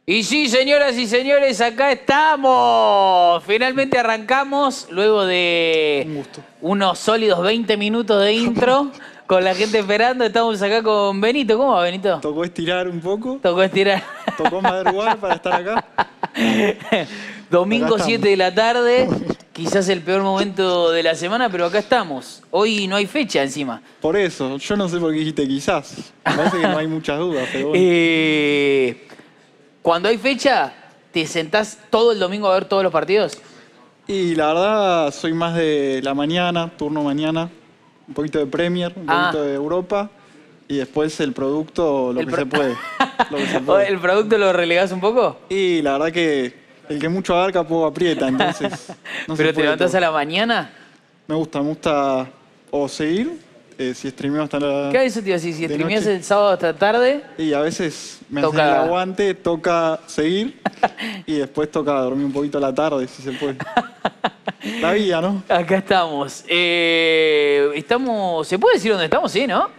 Y sí, señoras y señores, acá estamos. Finalmente arrancamos luego de Un gusto. unos sólidos 20 minutos de intro con la gente esperando. Estamos acá con Benito. ¿Cómo va, Benito? Tocó estirar un poco, Tocó estirar. tocó madrugar para estar acá. Domingo Acá estamos. 7 de la tarde, quizás el peor momento de la semana, pero acá estamos. Hoy no hay fecha encima. Por eso, yo no sé por qué dijiste quizás. Me parece que no hay muchas dudas, pero bueno. Cuando hay fecha, ¿te sentás todo el domingo a ver todos los partidos? Y la verdad, soy más de la mañana, turno mañana. Un poquito de Premier, un poquito de Europa. Y después el producto, lo que se puede. Lo que se puede. ¿El producto lo relegás un poco? Y la verdad que el que mucho abarca, poco aprieta, entonces. No se ¿Pero te puede levantás todo. a la mañana? Me gusta o seguir, si streameo hasta la. ¿Qué eso te iba a decir? Si de streameás noche. el sábado hasta tarde, Y a veces me hacen Toca- el aguante, toca seguir y después toca dormir un poquito a la tarde, si se puede. La vida, ¿no? acá estamos. ¿Se puede decir dónde estamos? Sí, ¿no?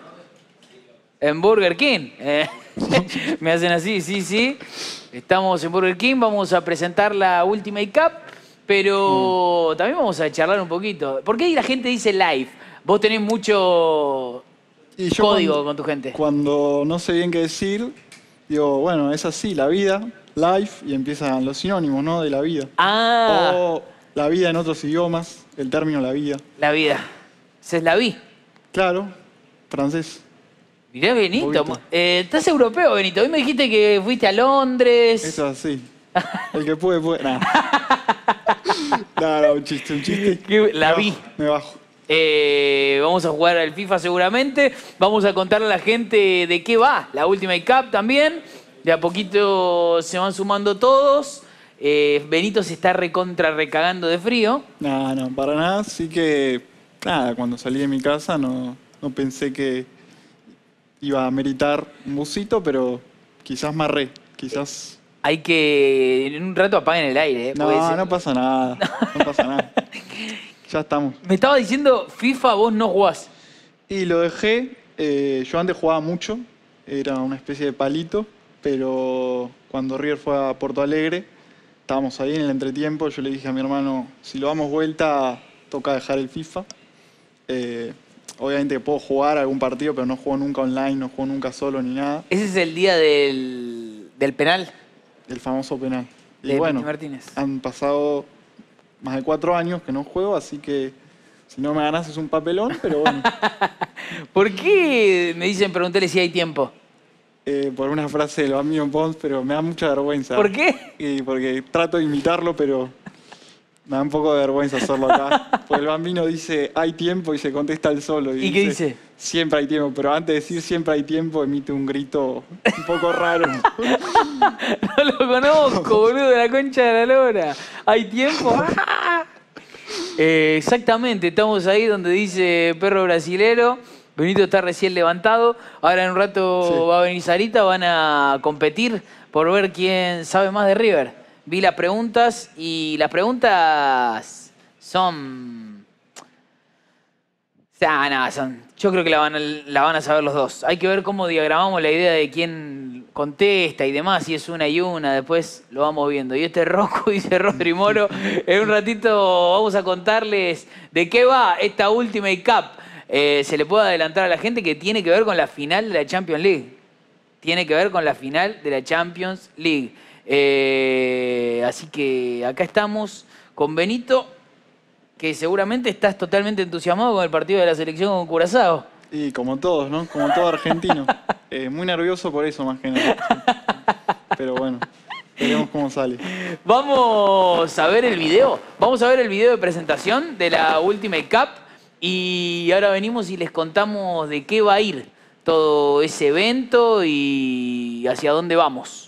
En Burger King. Me hacen así, sí, sí. Estamos en Burger King, vamos a presentar la Ultimate Cup, pero también vamos a charlar un poquito. ¿Por qué la gente dice live? Vos tenés mucho Y yo código con tu gente. Cuando no sé bien qué decir, digo, bueno, es así, la vida, life, y empiezan los sinónimos, ¿no? De la vida. Ah, O la vida en otros idiomas, el término la vida. la vida. Esa es la vi. Claro, francés. Mirá, Benito. Poquito. Estás europeo, Benito. Hoy me dijiste que fuiste a Londres. Eso es así. El que puede, puede. Nah. No, un chiste, un chiste. La Me vi. bajo, me bajo. Vamos a jugar al FIFA seguramente. Vamos a contarle a la gente de qué va la Ultimate Cup también. De a poquito se van sumando todos. Benito se está recagando de frío. No, no, para nada. Sí que, nada, cuando salí de mi casa no pensé que iba a meritar un busito, pero quizás me arré, quizás. Hay que... En un rato apaguen el aire. porque No, no pasa nada, no pasa nada. Ya estamos. Me estaba diciendo, FIFA vos no jugás. Y lo dejé, yo antes jugaba mucho, era una especie de palito, pero cuando River fue a Porto Alegre, estábamos ahí en el entretiempo, yo le dije a mi hermano, si lo damos vuelta, toca dejar el FIFA. Obviamente que puedo jugar algún partido, pero no juego nunca online, no juego nunca solo ni nada. Ese es el día del penal El famoso penal. Y de bueno, Piti Martínez. han pasado más de 4 años que no juego, así que si no me ganas es un papelón, pero bueno. ¿Por qué me dicen preguntarle si hay tiempo? Por una frase del Bambino Pons, pero me da mucha vergüenza. ¿Por qué? Y porque trato de imitarlo, pero me da un poco de vergüenza hacerlo acá. Porque el Bambino dice, hay tiempo, y se contesta él solo. ¿Y qué dice? Siempre hay tiempo, pero antes de decir siempre hay tiempo, emite un grito un poco raro. No lo conozco, boludo, la concha de la lora. ¿Hay tiempo? ¡Ah! Exactamente, estamos ahí donde dice perro brasilero. Benito está recién levantado. Ahora en un rato Sí. va a venir Sarita, van a competir por ver quién sabe más de River. Vi las preguntas y las preguntas son... Yo creo que la van a saber los dos. Hay que ver cómo diagramamos la idea de quién contesta y demás, si es una y una, después lo vamos viendo. Y este Rocco, dice Rodri Moro, en un ratito vamos a contarles de qué va esta Ultimate Cup. Se le puede adelantar a la gente que tiene que ver con la final de la Champions League. Tiene que ver con la final de la Champions League. Así que acá estamos con Benito, que seguramente estás totalmente entusiasmado con el partido de la selección con Curazao. Y como todos, ¿no? Como todo argentino. Muy nervioso por eso, más que nada. Sí. Pero bueno, veremos cómo sale. Vamos a ver el video. Vamos a ver el video de presentación de la Ultimate Cup. Y ahora venimos y les contamos de qué va a ir todo ese evento y hacia dónde vamos.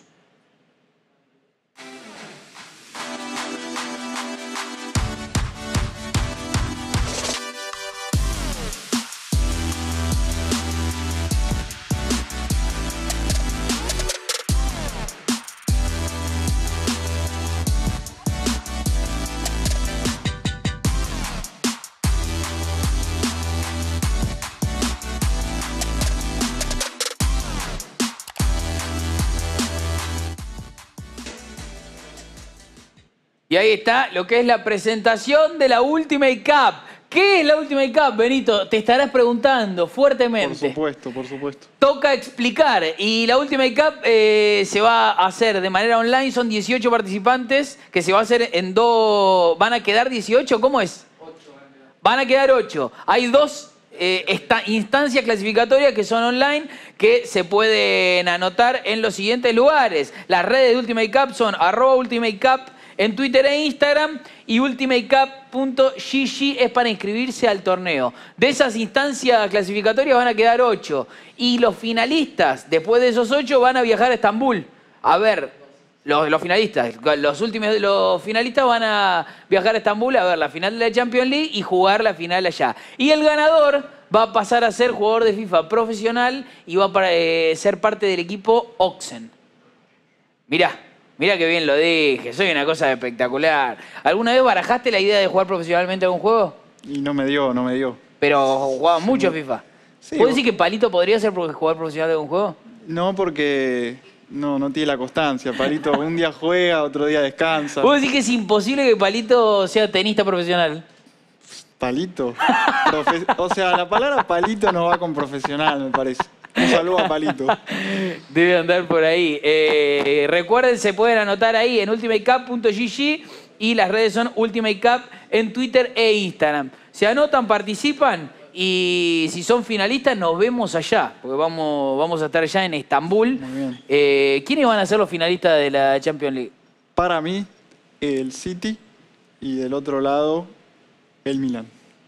Y ahí está lo que es la presentación de la Ultimate Cup. ¿Qué es la Ultimate Cup, Benito? Te estarás preguntando fuertemente. Por supuesto, por supuesto. Toca explicar. Y la Ultimate Cup se va a hacer de manera online. Son 18 participantes que se va a hacer en dos... ¿Van a quedar 18? ¿Cómo es? 8 van a quedar 8. Hay dos instancias clasificatorias que son online que se pueden anotar en los siguientes lugares. Las redes de Ultimate Cup son @UltimateCup en Twitter e Instagram y ultimatecup.gg es para inscribirse al torneo. De esas instancias clasificatorias van a quedar 8 y los finalistas, después de esos 8, van a viajar a Estambul. A ver, los finalistas, los finalistas van a viajar a Estambul a ver la final de la Champions League y jugar la final allá. Y el ganador va a pasar a ser jugador de FIFA profesional y va a ser parte del equipo Oxen. Mirá que bien lo dije, soy una cosa espectacular. ¿Alguna vez barajaste la idea de jugar profesionalmente algún juego? Y no me dio. Pero jugaba mucho a FIFA. Sí, ¿Puedes decir que Palito podría ser jugador profesional de algún juego? No, porque no tiene la constancia. Palito un día juega, otro día descansa. ¿Puedes decir que es imposible que Palito sea tenista profesional? Palito. O sea, la palabra palito no va con profesional, me parece. Un saludo a Palito. Debe andar por ahí. Recuerden, se pueden anotar ahí en ultimatecup.gg y las redes son ultimatecup en Twitter e Instagram. Se anotan, participan y si son finalistas nos vemos allá, porque vamos a estar allá en Estambul. Muy bien. ¿Quiénes van a ser los finalistas de la Champions League? Para mí, el City y del otro lado, el Milan.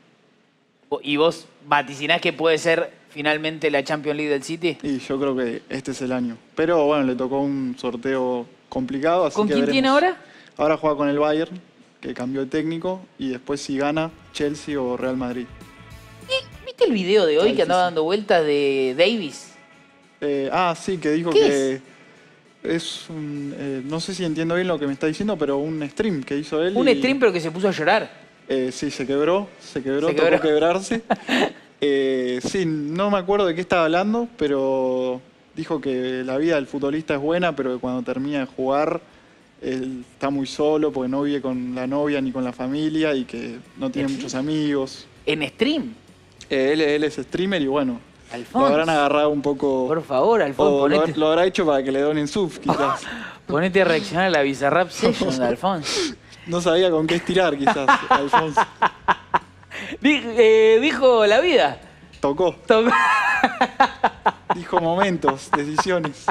¿Y vos vaticinás que puede ser finalmente la Champions League del City? Y yo creo que este es el año. Pero bueno, le tocó un sorteo complicado, así ¿Con que quién veremos. tiene ahora? Ahora juega con el Bayern, que cambió de técnico, y después si gana, Chelsea o Real Madrid. ¿Viste el video de hoy Está que andaba difícil. dando vueltas de Davis? Sí, que dijo ¿Qué que es un... no sé si entiendo bien lo que me está diciendo, pero un stream que hizo él. Un y, stream pero que se puso a llorar. Sí, se quebró, Se tocó quebró. quebrarse. Sí, no me acuerdo de qué estaba hablando, pero dijo que la vida del futbolista es buena, pero que cuando termina de jugar él está muy solo porque no vive con la novia ni con la familia y que no tiene muchos amigos. En stream. Él es streamer y bueno, Alfonso. lo habrán agarrado un poco... Por favor, Alfonso, o ponete, lo habrá hecho para que le donen subs, quizás. ponete a reaccionar a la Bizarrap Session de Alfonso. No sabía con qué estirar, quizás, Alfonso. Dijo la vida. Tocó, Tocó. dijo momentos, decisiones.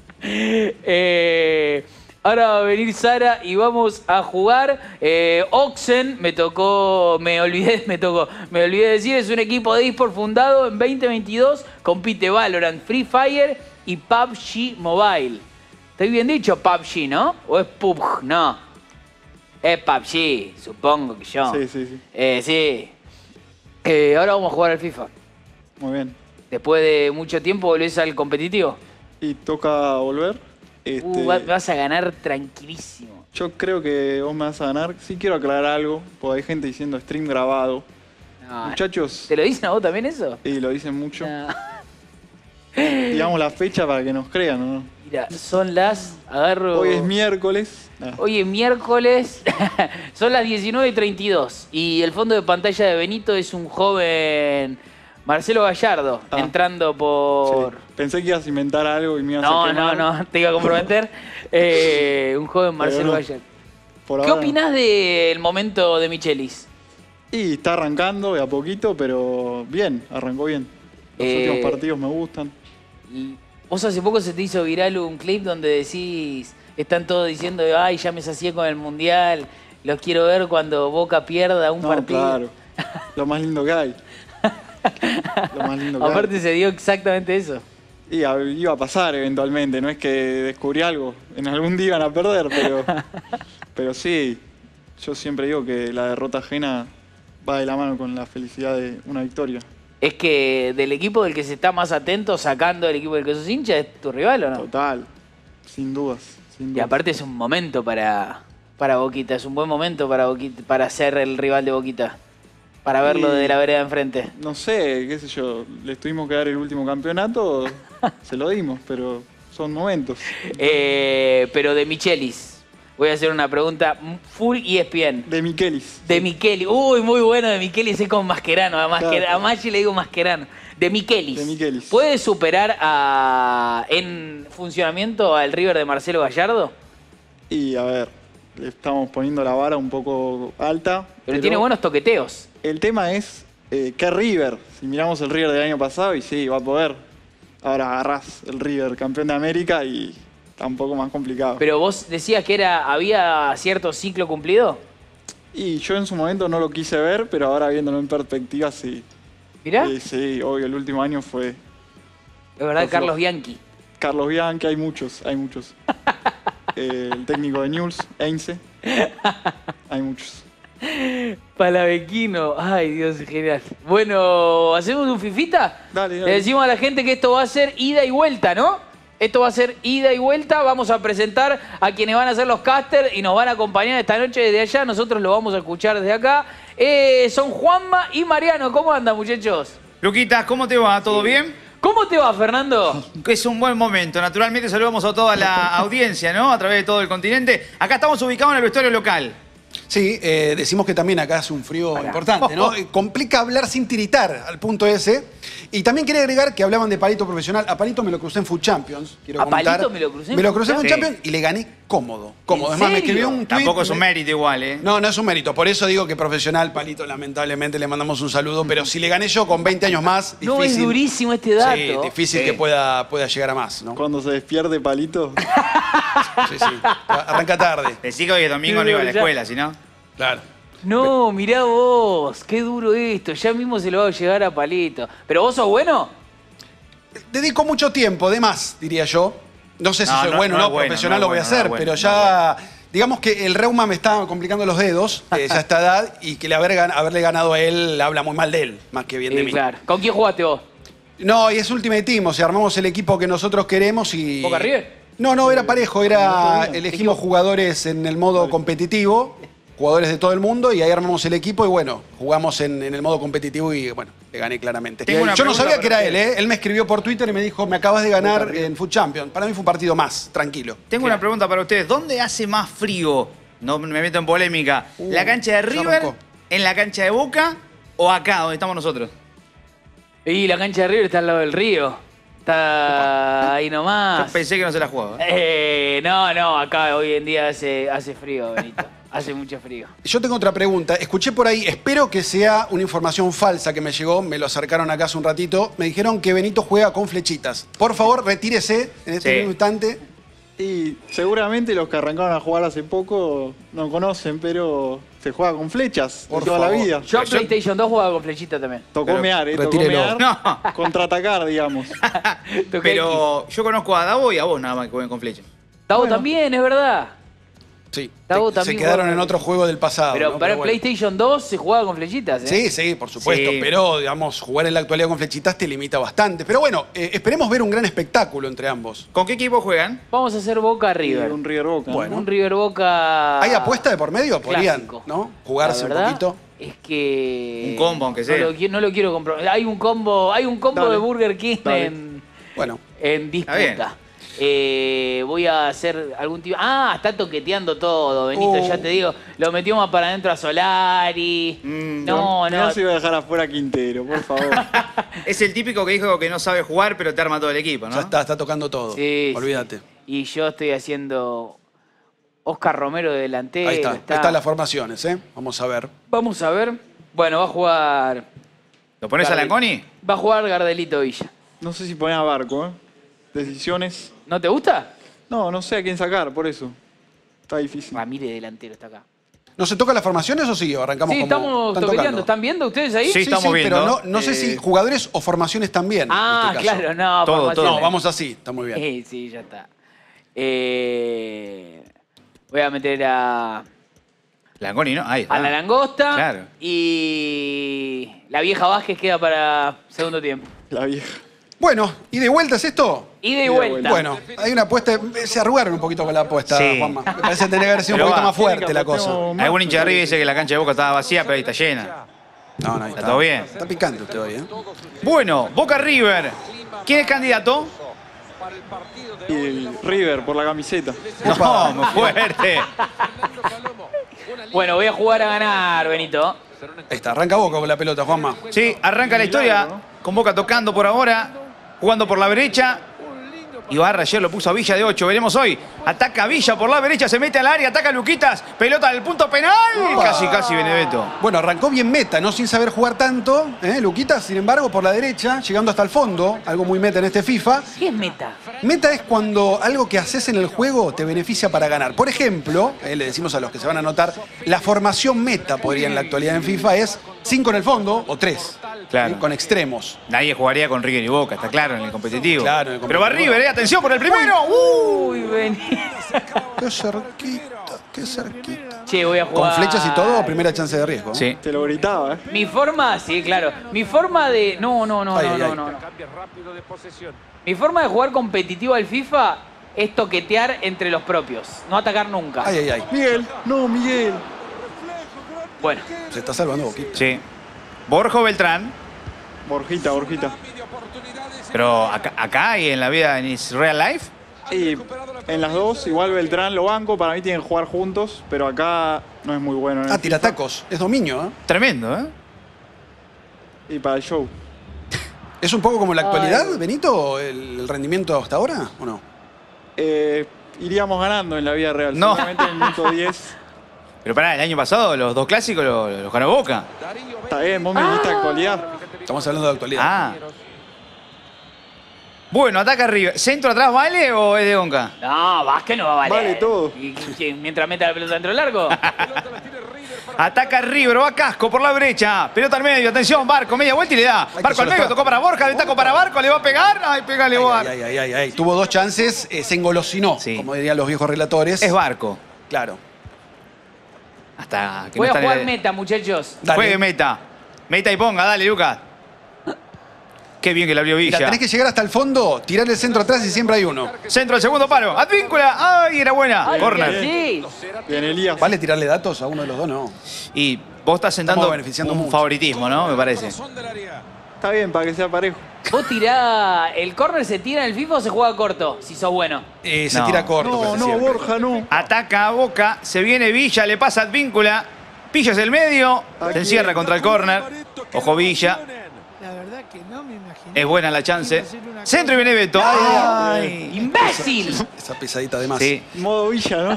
Ahora va a venir Sara y vamos a jugar. Oxen, me olvidé de decir, es un equipo de eSport fundado en 2022. Compite Valorant, Free Fire y PUBG Mobile. ¿Estoy bien dicho PUBG, no? ¿O es PUBG? No. Es PUBG, supongo que yo. Sí. Sí. Ahora vamos a jugar al FIFA. Muy bien. Después de mucho tiempo volvés al competitivo. Y toca volver. Vas a ganar tranquilísimo. Yo creo que vos me vas a ganar. Sí quiero aclarar algo, porque hay gente diciendo stream grabado. No, Muchachos, ¿te lo dicen a vos también eso? y lo dicen mucho. No. Digamos la fecha para que nos crean, ¿o no? Mira, son las... Agarro... Hoy es miércoles. Hoy es miércoles, son las 19:32 y el fondo de pantalla de Benito es un joven Marcelo Gallardo entrando por... Sí. Pensé que ibas a inventar algo y me ibas a quemar. No, te iba a comprometer. Un joven Marcelo no. Gallardo. Por ¿Qué ahora no. opinás del momento de Michelis? Y está arrancando de a poquito, pero bien, arrancó bien. Los últimos partidos me gustan. Vos hace poco se te hizo viral un clip donde decís, están todos diciendo, ay, ya me sacié con el Mundial, los quiero ver cuando Boca pierda un No, partido. claro. Lo más lindo que hay. Lo más lindo que Aparte hay. se dio exactamente eso. Y iba a pasar eventualmente, no es que descubrí algo. En algún día iban a perder, pero sí, yo siempre digo que la derrota ajena va de la mano con la felicidad de una victoria. Es que del equipo del que se está más atento, sacando del equipo del que sos hincha, ¿es tu rival o no? Total, sin dudas. Y aparte es un momento para Boquita, es un buen momento para Boquita, para ser el rival de Boquita, para verlo de la vereda enfrente. No sé, qué sé yo, les tuvimos que dar el último campeonato, se lo dimos, pero son momentos. Pero de Michelis, voy a hacer una pregunta full ESPN. De Michelis. De Micheli. Uy, muy bueno de Michelis, es como Mascherano. Claro. A Maggi le digo Mascherano. De Michelis. De Michelis. ¿Puede superar en funcionamiento al River de Marcelo Gallardo? Y a ver, le estamos poniendo la vara un poco alta. Pero tiene buenos toqueteos. El tema es, ¿qué River? Si miramos el River del año pasado, y sí, va a poder. Ahora agarrás el River campeón de América y está un poco más complicado. Pero vos decías que había cierto ciclo cumplido. Y yo en su momento no lo quise ver, pero ahora viéndolo en perspectiva, sí. Mirá, Sí, obvio, el último año fue es verdad, Carlos Bianchi. Carlos Bianchi, hay muchos. El técnico de Newell's, Heinze. Hay muchos. Palavequino, ay Dios, genial. Bueno, ¿hacemos un fifita? Dale. Le decimos a la gente que esto va a ser ida y vuelta, ¿no? Esto va a ser ida y vuelta. Vamos a presentar a quienes van a ser los casters y nos van a acompañar esta noche desde allá. Nosotros lo vamos a escuchar desde acá. Son Juanma y Mariano. ¿Cómo andan, muchachos? Luquitas, ¿cómo te va? ¿Todo bien? ¿Cómo te va, Fernando? Es un buen momento. Naturalmente saludamos a toda la audiencia, ¿no? A través de todo el continente. Acá estamos ubicados en el vestuario local. Sí, decimos que también acá hace un frío importante, ¿no? Complica hablar sin tiritar al punto ese. Y también quería agregar que hablaban de Palito profesional. A Palito me lo crucé en Food Champions. ¿A Palito me lo crucé en Me lo Food crucé en Food Champions? Champions y le gané cómodo. ¿En Es más, me escribió serio? un tweet. Tampoco es un mérito igual, ¿eh? No, no es un mérito. Por eso digo que profesional, Palito, lamentablemente le mandamos un saludo. Pero si le gané yo con 20 años más, difícil. No, es durísimo este dato. Sí, difícil que pueda llegar a más, ¿no? Cuando se despierte Palito, Sí, sí. Arranca tarde. Decí que hoy es domingo no iba a la escuela, si no. Claro. No, mirá vos, qué duro esto. Ya mismo se lo va a llegar a Palito. ¿Pero vos sos bueno? Dedico mucho tiempo, de más, diría yo. No sé si No, soy no, bueno o no no, es bueno, profesional no lo voy a es bueno, hacer, no es pero bueno, ya, digamos que el reuma me está complicando los dedos, ya a esta edad, y que haberle ganado a él habla muy mal de él, más que bien de mí. Claro. ¿Con quién jugaste vos? No, y es Ultimate Team, o sea, armamos el equipo que nosotros queremos y... ¿Boca River? No, era parejo, elegimos jugadores en el modo competitivo, jugadores de todo el mundo, y ahí armamos el equipo y bueno, jugamos en el modo competitivo y bueno, le gané claramente. Tengo una Yo no pregunta sabía que era para él, ¿eh? Él me escribió por Twitter y me dijo, me acabas de ganar en Food Champions. Para mí fue un partido más, tranquilo. Tengo una pregunta para ustedes. ¿Dónde hace más frío? No me meto en polémica. ¿La cancha de ya River, arrancó. en la cancha de Boca o acá, donde estamos nosotros? Y la cancha de River está al lado del río. Está ahí Yo nomás. pensé que no se la jugaba. No, acá hoy en día hace frío, Benito. Hace mucho frío. Yo tengo otra pregunta. Escuché por ahí, espero que sea una información falsa que me llegó, me lo acercaron acá hace un ratito. Me dijeron que Benito juega con flechitas. Por favor, retírese en este Sí. mismo instante. y seguramente los que arrancaron a jugar hace poco no conocen, pero se juega con flechas Por de toda la favor. vida. Yo en PlayStation 2 jugaba con flechita también. Tocó Pero mear, tocó retírelo. mear. No. Contraatacar, digamos. Toqué Pero yo conozco a Davo y a vos nada más que jueguen con flecha. X. Tavo también, es verdad. Sí. Tavo Se también quedaron juega- en otro juego del pasado. Pero ¿no? para bueno. PlayStation 2 se jugaba con flechitas, ¿eh? Sí, sí, por supuesto. Sí. Pero, digamos, jugar en la actualidad con flechitas te limita bastante. Pero bueno, esperemos ver un gran espectáculo entre ambos. ¿Con qué equipo juegan? Vamos a hacer Boca River. Un River Boca. ¿no? Bueno. Un River Boca. ¿Hay apuesta de por medio? Podrían, clásico. ¿no? Jugarse La un verdad poquito. Es que. Un combo, aunque sea. No lo quiero comprometer. Hay un combo Dale. de Burger King Dale. Bueno, en Está bien. disputa. Voy a hacer algún tipo. Ah, está toqueteando todo, Benito, ya te digo. Lo metió más para adentro a Solari. No. No se iba a dejar afuera a Quintero, por favor. Es el típico que dijo que no sabe jugar, pero te arma todo el equipo, ¿no? ya está tocando todo. Sí, Olvídate. sí. Y yo estoy haciendo Oscar Romero de delantero. Ahí están las formaciones, ¿eh? Vamos a ver. Vamos a ver. Bueno, va a jugar. ¿Lo pones a Langoni? Va a jugar Gardelito Villa. No sé si pones a Barco, ¿eh? Decisiones. ¿No te gusta? No sé a quién sacar, por eso. Está difícil. Ramírez delantero está acá. ¿No se tocan las formaciones o sí? ¿O arrancamos Sí, como estamos están toqueteando. tocando? ¿Están viendo ustedes ahí? Sí, estamos viendo. Pero no sé si jugadores o formaciones también. Ah, en este caso. claro, no. Todo, formaciones. No, vamos así, está muy bien. Sí, ya está. Voy a meter a Langoni, ¿no? Ahí está. la langosta. Claro. Y la vieja Vázquez queda para segundo tiempo. La vieja. Bueno, ¿y de vuelta es esto? Ida y Ida y vuelta. Bueno, hay una apuesta. Se arrugaron un poquito con la apuesta, Sí. Juanma. Me parece que tenía que haber sido un Pero poquito va. más fuerte Quiere la que cosa. apostemos más, Algún hincha de pero- River dice que la cancha de Boca estaba vacía, pero ahí está llena. No, ahí Está todo bien. Está picante usted hoy, ¿eh? Bueno, Boca River. ¿Quién es candidato? Y el River por la camiseta. No, muy fuerte. Bueno, voy a jugar a ganar, Benito. Ahí está, arranca Boca con la pelota, Juanma. Sí, arranca la historia con Boca tocando por ahora, jugando por la derecha. Ibarra ayer lo puso a Villa de 8, veremos hoy. Ataca Villa por la derecha, se mete al área, ataca Luquitas, pelota del punto penal. Casi Benedetto. Bueno, arrancó bien Meta, no sin saber jugar tanto. Luquitas, sin embargo, por la derecha, llegando hasta el fondo. Algo muy Meta en este FIFA. ¿Qué es meta? Meta es cuando algo que haces en el juego te beneficia para ganar. Por ejemplo, le decimos a los que se van a anotar, la formación meta, podría en la actualidad en FIFA, es 5 en el fondo o 3. Claro. Con extremos. Nadie jugaría con River y Boca, está claro, en el competitivo. Claro, en el Pero va competitivo. River, atención por el primero. Uy, Benito. Qué cerquita, qué cerquita. Che, voy a Con jugar. flechas y todo, primera chance de riesgo. Sí. Te lo gritaba, ¿eh? Mi forma, sí, claro. Mi forma de. No. Ay, ay. Mi forma de jugar competitivo al FIFA es toquetear entre los propios. No atacar nunca. Ay, ay, ay. Miguel, no, Miguel. Bueno, Se está salvando Boquita. Sí. Borjo Beltrán. Borjita. Pero acá y en la vida, en his real life. Y en las dos, igual Beltrán lo banco, para mí tienen que jugar juntos, pero acá no es muy bueno. Ah, tira tacos. Es dominio, ¿eh? Tremendo, ¿eh? Y para el show. ¿Es un poco como en la actualidad, Ay. Benito, el rendimiento hasta ahora o no? Iríamos ganando en la vida real. No. Seguramente en el minuto 10. Pero pará, el año pasado los dos clásicos los ganó Boca. Está bien, vos me dijiste actualidad. Estamos hablando de actualidad. Ah. Bueno, ataca River. ¿Centro atrás vale o es de Onca? no, Vázquez no va a valer. Vale todo. ¿Y qué, mientras meta la pelota dentro del largo? Ataca River, va Casco por la derecha. Pelota al medio, atención, Barco, media vuelta y le da. que Barco al solo medio, está. tocó para Borja, de taco para Barco, le va a pegar. Ay, pégale, Bar. Ay. Tuvo dos chances, se engolosinó, Sí. como dirían los viejos relatores. Es Barco. Claro. Hasta que Voy no a está jugar en el- meta, muchachos. Dale. Juegue meta. Meta y ponga, dale, Lucas. Qué bien que la abrió Mira, Villa. tenés que llegar hasta el fondo, tirar el centro atrás y siempre hay uno. Centro al segundo palo. Advíncula. Ay, era buena. Ay, Corner. sí. Bien, Elías. ¿Vale tirarle datos a uno de los dos? No. Y vos estás sentando Estamos beneficiando un mucho. favoritismo, ¿no? Me parece. Está bien, para que sea parejo. Vos tirá. ¿El córner se tira en el FIFA o se juega corto? Si sos bueno. Se No. tira corto. No, casi no, siempre. Borja, no. Ataca a Boca. Se viene Villa, le pasa Advíncula. Pillas el medio. Se encierra contra el córner. Ojo Villa. La verdad que no me imaginé. Es buena la chance. Centro y Benevento. ¡Ay! ¡Imbécil! Esa pesadita de más. Sí. Modo Villa, ¿no?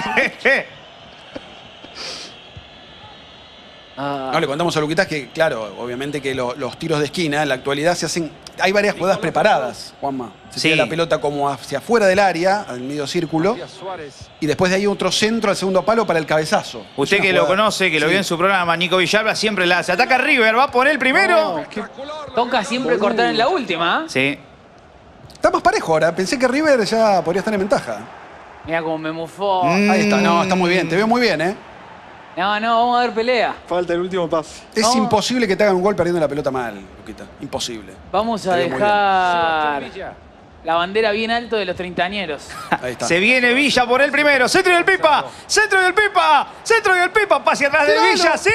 No, le contamos a Luquitas que, claro, obviamente que los tiros de esquina en la actualidad se hacen. Hay varias jugadas preparadas, Juanma. Se Sí. tira la pelota como hacia afuera del área, al medio círculo, y después de ahí otro centro al segundo palo para el cabezazo. Usted Es una que lo jugada- conoce, que lo Sí. vio en su programa, Nico Villalba, siempre la hace. Ataca River, va a poner el primero. No, qué- Toca siempre cortar en la última. Sí. Está más parejo ahora. Pensé que River ya podría estar en ventaja. Mira cómo me mufó. Ahí está, no, está muy bien. Te veo muy bien, ¿eh? No, vamos a ver pelea. Falta el último pase. Es No. imposible que te hagan un gol perdiendo la pelota mal, Luquita. Imposible. Vamos a Te veo muy dejar la bandera bien alto de los treintañeros. Ahí está. Se viene Villa por el primero. Centro del Pipa. Centro del Pipa. Centro del Pipa. Pase atrás de Villa. ¡Sí!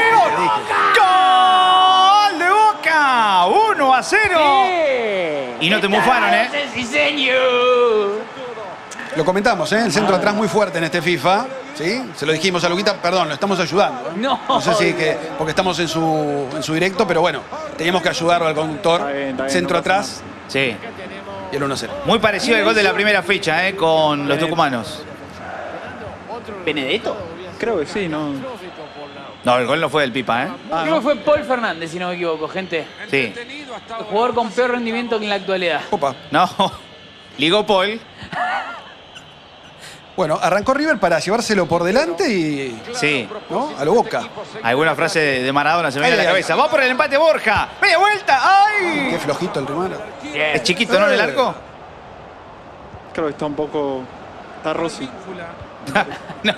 ¡Gol de Boca! 1-0. Y no te mufaron, ¿eh? ¡Sí, señor! Lo comentamos, ¿eh? El centro atrás muy fuerte en este FIFA. ¿Sí? Se lo dijimos a Luquita, perdón, lo estamos ayudando. ¿eh? No. sé si que porque estamos en su directo, pero bueno, teníamos que ayudarlo al conductor. Está bien, Centro no pasa atrás Sí. y el 1-0. Muy parecido al gol de la primera fecha, con los tucumanos. ¿Benedetto? Creo que sí, ¿no? No, el gol no fue del Pipa, ¿eh? Creo que fue Paul Fernández, si no me equivoco, gente. Sí. El jugador con peor rendimiento que en la actualidad. Opa. No. Ligó Paul. Bueno, arrancó River para llevárselo por delante y. Sí. ¿No? A lo Boca. Alguna frase de Maradona se me viene a Ay, la ay, cabeza. Va por el empate Borja. ¡Media vuelta! ¡Ay! Qué flojito el Rimano. Es chiquito, ¿no? En el arco. Creo que está un poco... Está Rossi. No.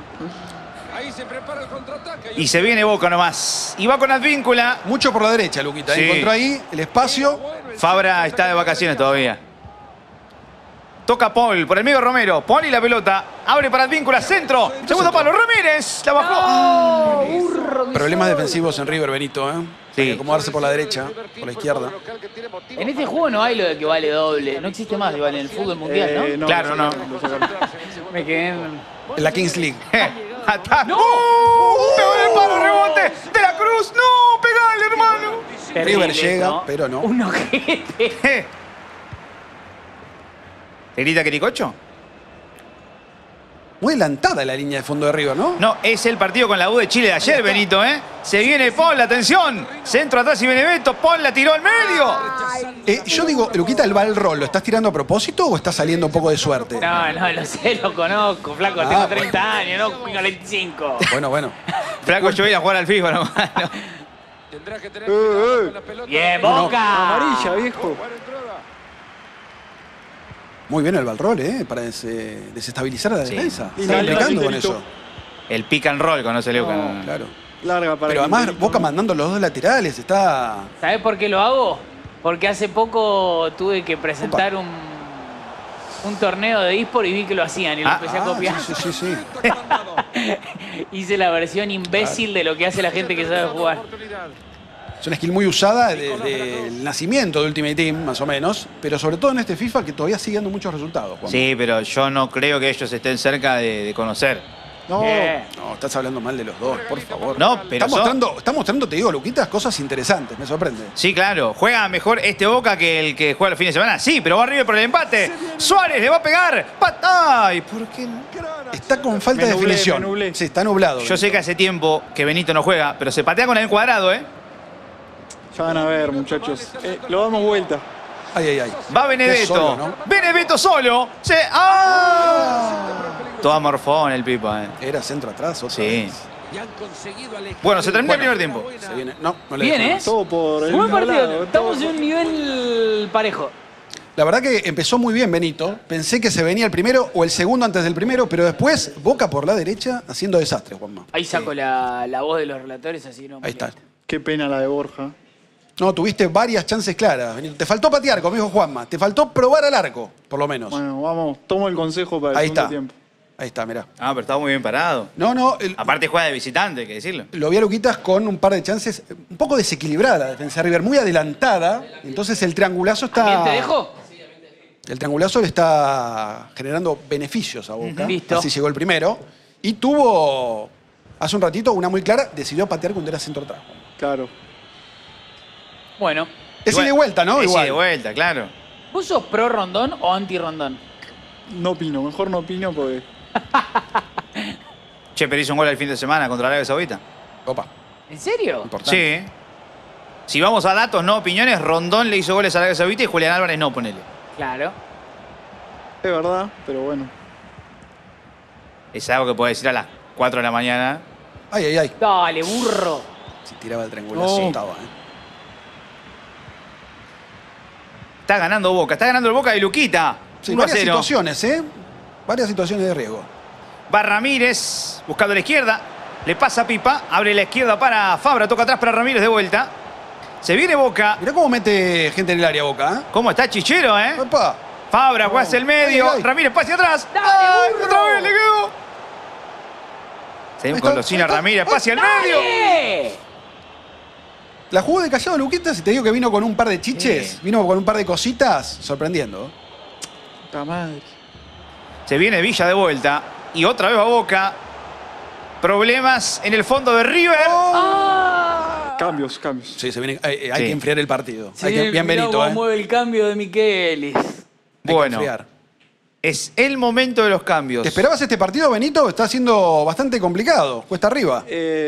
Y se viene Boca nomás. Y va con Advíncula. Mucho por la derecha, Luquita. Sí. Encontró ahí el espacio. Fabra está de vacaciones todavía. Toca Paul, por el medio Romero. Paul y la pelota. Abre para Advíncula, centro. Segundo palo, Ramírez. La bajó. Burro, Problemas defensivos en River, Benito, ¿eh? Sí. Acomodarse por la derecha, por la izquierda. En este juego no hay lo de que vale doble. No existe más igual en el fútbol mundial, ¿no? Claro, no. lo sacaron. Me quedé en... En la Kings League. ¡No! ¡Pegó en el palo, rebote! ¡De la Cruz! ¡No! ¡Pegale, hermano! Terrible River llega, eso. pero no. Un ojete. ¿Te grita Quericocho? Muy adelantada la línea de fondo de River, ¿no? No, es el partido con la U de Chile de ayer, Benito, ¿eh? Se viene Paul, atención. Centro atrás y Benevento. Paul la tiró al medio. Yo digo, Luquita, el Balrol, ¿lo estás tirando a propósito o está saliendo un poco de suerte? No, lo sé, lo conozco, flaco. Tengo 30 años, no 25. Bueno. Flaco, yo voy a jugar al FIFA, ¿no? Bien, Boca. Amarilla, viejo. Muy bien el Balrol, para desestabilizar a la defensa. Y Está dale, complicando dale, con listo. eso. El pick and roll, conoce Leuca. Claro. Larga para Pero el además, Quinterito, Boca ¿no? mandando los dos laterales, está... ¿Sabés por qué lo hago? Porque hace poco tuve que presentar un torneo de eSport y vi que lo hacían y lo empecé a copiar. Sí. Hice la versión imbécil de lo que hace la gente que sabe jugar. Es una skill muy usada desde el nacimiento de Ultimate Team, más o menos, pero sobre todo en este FIFA que todavía sigue dando muchos resultados, Juan. Sí, pero yo no creo que ellos estén cerca de conocer. No, No, estás hablando mal de los dos, por favor. No, pero Está mostrando, te digo, Luquitas, cosas interesantes, me sorprende. Sí, claro. ¿Juega mejor este Boca que el que juega el fin de semana? Sí, pero va River por el empate. Suárez le va a pegar. ¡Ay! ¿Por qué no? Está con falta Me de nublé, definición. me nublé. Sí, está nublado. Yo sé que hace tiempo que Benito no juega, pero se patea con el cuadrado, ¿eh? ya van a ver, muchachos. Lo damos vuelta. Ay. Va Benedetto. Solo, ¿no? Benedetto solo. ¡Ah! Todo morfón el Pipa, ¿eh? Era centro atrás, otra Sí. vez. Bueno, se termina el primer tiempo. Se viene. No le Bien, dejo ¿eh? más. Todo por el Buen mismo partido. lado, Estamos todo en un nivel parejo. La verdad que empezó muy bien Benito. Pensé que se venía el primero o el segundo antes del primero, pero después Boca por la derecha haciendo desastre, Juanma. Ahí saco la voz de los relatores, así no. Ahí está. Qué pena la de Borja. No, tuviste varias chances claras, Benito. Te faltó patear, como dijo Juanma. Te faltó probar al arco, por lo menos. Bueno, vamos, tomo el consejo para el Ahí segundo está. tiempo. Ahí está, mirá. Ah, pero estaba muy bien parado. No, Aparte juega de visitante, hay que decirlo. lo vi a Luquitas con un par de chances un poco desequilibrada la defensa de River, muy adelantada. Entonces el triangulazo está... ¿Bien te dejo? El triangulazo le está generando beneficios a Boca. Listo. Así llegó el primero. Y tuvo, hace un ratito, una muy clara. Decidió patear cuando era centro atrás. Claro. Bueno. Es ida y vuelta, ¿no? Es Igual. ida y vuelta, claro. ¿Vos sos pro Rondón o anti Rondón? No opino, mejor no opino porque... Che, pero hizo un gol el fin de semana contra Arabia Saudita. Opa, ¿En serio? importante. Sí. Si vamos a datos, no opiniones, Rondón le hizo goles a Arabia Saudita y Julián Álvarez no, ponele. Claro. Es verdad, pero bueno. Es algo que puede decir a las 4 de la mañana. Ay. Dale, burro. Si tiraba el triangulazo, No. estaba, Está ganando Boca, está ganando el Boca de Luquita. Sí, 1 a varias 0. situaciones, ¿eh? Varias situaciones de riesgo. Va Ramírez buscando la izquierda. Le pasa Pipa. Abre la izquierda para Fabra. Toca atrás para Ramírez de vuelta. Se viene Boca. Mirá cómo mete gente en el área Boca, ¿eh? ¿Cómo está Chichero, eh? Opa. Fabra juega hacia el medio. Ay. Ramírez pase atrás. Dale, ¡Ay, burro! otra vez le quedó! Seguimos Ahí con está, Locina ahí está. Ramírez. Pase al medio. ¡Dale! La jugó de callado Luquitas y te digo que vino con un par de chiches. Sí. Vino con un par de cositas. Sorprendiendo. Puta madre. Se viene Villa de vuelta. Y otra vez va Boca. Problemas en el fondo de River. Cambios. Sí, se viene, hay Sí. que enfriar el partido. Sí, Hay que, bien mirá Benito, cómo ¿eh? mueve el cambio de Michelis. Hay que Bueno, enfriar. es el momento de los cambios. ¿Te esperabas este partido, Benito? Está siendo bastante complicado. Cuesta arriba.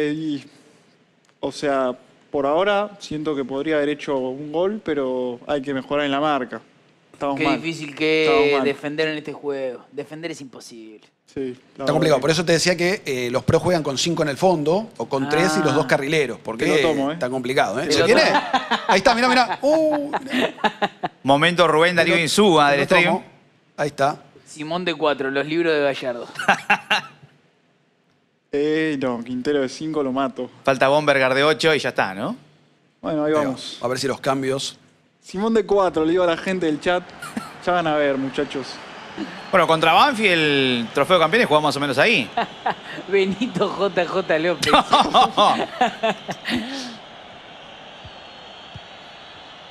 O sea, por ahora siento que podría haber hecho un gol, pero hay que mejorar en la marca. Estamos Qué mal. difícil que Estamos es mal. defender en este juego. Defender es imposible. Sí, Está complicado. Por eso te decía que los pros juegan con 5 en el fondo o con 3 y los 2 carrileros. Porque Te lo tomo, ¿eh? está complicado, ¿eh? Te ¿Se lo viene? tomo. Ahí está, mirá. Momento Rubén Darío Insúa del Te lo stream. tomo. Ahí está. Simón de 4, los libros de Gallardo. No, Quintero de 5 lo mato. Falta Bombergar de 8 y ya está, ¿no? Bueno, ahí vamos. A ver si los cambios. Simón de 4, le digo a la gente del chat. Ya van a ver, muchachos. Bueno, contra Banfield, el trofeo de campeones jugamos más o menos ahí. Benito JJ López.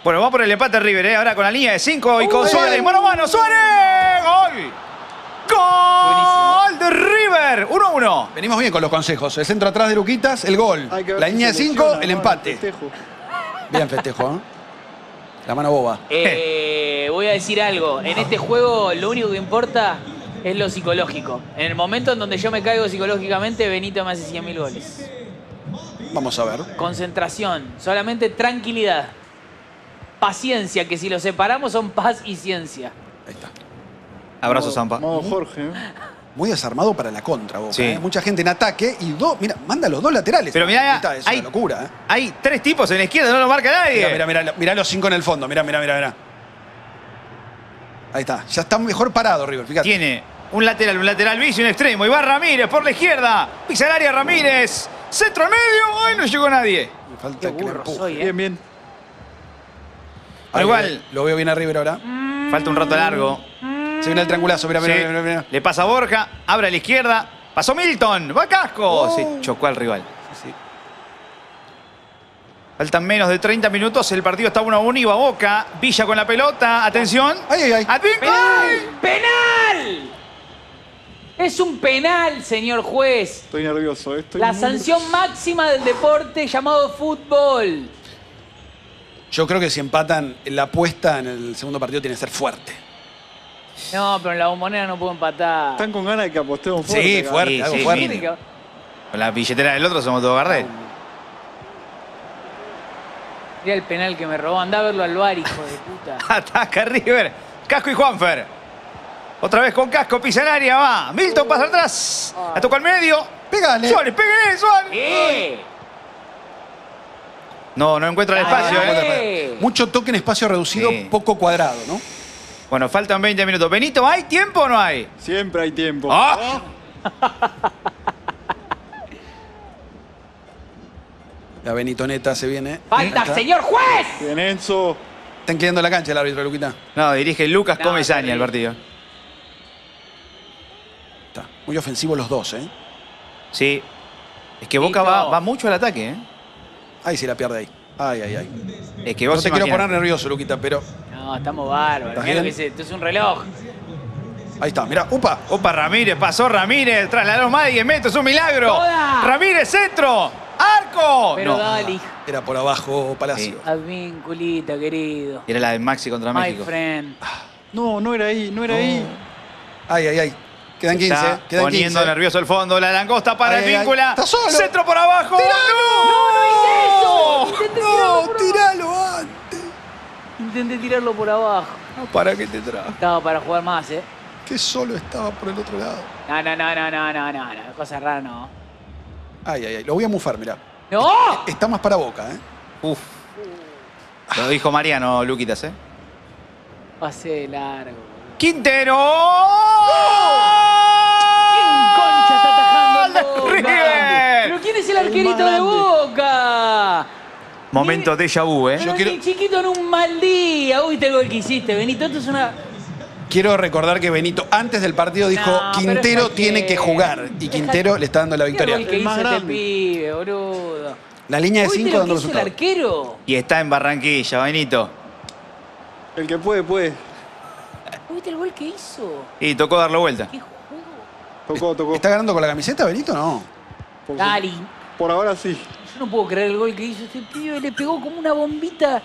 Bueno, va por el empate River, ¿eh? Ahora con la línea de 5 y con Uy. Suárez. Mano a mano, Suárez. ¡Gol! ¡Gol de River! 1-1. Venimos bien con los consejos. El centro atrás de Luquitas, el gol. Hay que ver La si línea de se 5, lesiona, el ¿no? empate. Festejo. Bien festejo, ¿eh? La mano boba. Voy a decir algo. En este juego lo único que importa es lo psicológico. En el momento en donde yo me caigo psicológicamente, Benito me hace 100.000 goles. Vamos a ver. Concentración, solamente tranquilidad. Paciencia, que si lo separamos son paz y ciencia. Ahí está. Abrazo, Modo- Zampa. Modo Jorge. ¿eh? Muy desarmado para la contra, Boca. Sí. ¿eh? Mucha gente en ataque y mira, manda los dos laterales. Pero mirá, Ahí está, es hay- una locura, ¿eh? Hay 3 tipos en la izquierda, no lo marca nadie. Mirá los 5 en el fondo. Mirá. Ahí está. Ya está mejor parado, River, fíjate. Tiene un lateral bici y un extremo. Y va Ramírez por la izquierda. Pisa el área Ramírez. Centro al medio. ¡Ay, no llegó nadie! Me falta Qué que le burro empuje. soy, Bien, bien. Pero igual, Lo veo bien a River ahora. falta un rato largo. Se viene el triangulazo, mirá. Sí. Le pasa a Borja, abre a la izquierda. Pasó Milton, va Casco. Sí, chocó al rival. Sí. Faltan menos de 30 minutos, el partido está 1-1 y va Boca. Villa con la pelota, atención. Ay. ¡Advíncula! ¡Penal! ¡Penal! Es un penal, señor juez. Estoy nervioso. Estoy La muy sanción máxima del deporte llamado fútbol. Yo creo que si empatan, la apuesta en el segundo partido tiene que ser fuerte. No, pero en la Bombonera no puedo empatar. Están con ganas de que apostemos fuerte. Sí, acá. fuerte, Sí, algo sí, fuerte. Tiene que- Con la billetera del otro somos todos Gardel. Mirá el penal que me robó. Andá a verlo al bar, hijo de puta. Ataca River. Casco y Juanfer. Otra vez con Casco, pisa el área, va. Milton pasa atrás. La tocó al medio. Pégale. Suárez, pégale, Suárez. ¡Eh! No encuentra el espacio, ¿eh? Mucho toque en espacio reducido, Sí. poco cuadrado, ¿no? Bueno, faltan 20 minutos. Benito, ¿hay tiempo o no hay? Siempre hay tiempo. ¡Ah! La Benitoneta se viene. ¡Falta, Ahí está. señor juez! Bien, Enzo. Está inclinando la cancha el árbitro, Luquita. No, dirige Lucas No, Comesaña el terrible. partido. Está. Muy ofensivo los dos, ¿eh? Sí. Es que Boca Listo. va mucho al ataque, ¿eh? Ahí se la pierde ahí. Ay. Es que vos No te quiero imaginás. poner nervioso, Luquita, pero No, estamos bárbaros. ¿Estás Mirá lo que bien? es esto. Es un reloj. ahí está. Mirá, upa. Opa, Ramírez, pasó Ramírez, trasladó más de 10 metros, un milagro. ¡Toda! Ramírez, centro, arco. Pero No, dale, Era por abajo, Palacio. Sí. advinculita, querido. era la de Maxi contra My México. friend. No era ahí, no era ahí. Ay. Quedan 15, Está quedan poniendo 15. nervioso el fondo, la langosta para Ay, el ay, víncula. está solo. Centro por abajo. ¡No, no hice eso! Intenté tirarlo No, por tiralo antes. Intenté tirarlo por abajo. ¿Para qué te trajo? Estaba para jugar más, ¿eh? Que solo estaba por el otro lado. No. Cosa rara, no. Ay. Lo voy a mufar, mirá. ¡No! Está más para Boca, ¿eh? Uf. Lo dijo Mariano, Luquitas, ¿eh? Pasé de largo. Quintero. ¿Quién concha está atajando el Boca? River. ¿Pero quién es el El arquerito más de grande. Boca? Momento déjà vu, ¿eh? Pero quiero- ni chiquito en un mal día. ¿Viste el gol que hiciste, Benito? Esto es una... Quiero recordar que Benito antes del partido dijo No, pero Quintero es tiene que jugar. Y Quintero le está dando la Mirá el victoria. gol que El hizo más este grande. pibe, boludo. La línea de ¿Viste 5 lo dando que hizo el resultado. arquero? Y está en Barranquilla, Benito. El que puede, puede. ¿Viste el gol que hizo? Y tocó darle vuelta. ¿Qué juego? Tocó. ¿Está ganando con la camiseta, Benito? No. Por, Dali. por ahora sí. Yo no puedo creer el gol que hizo este pibe. Le pegó como una bombita.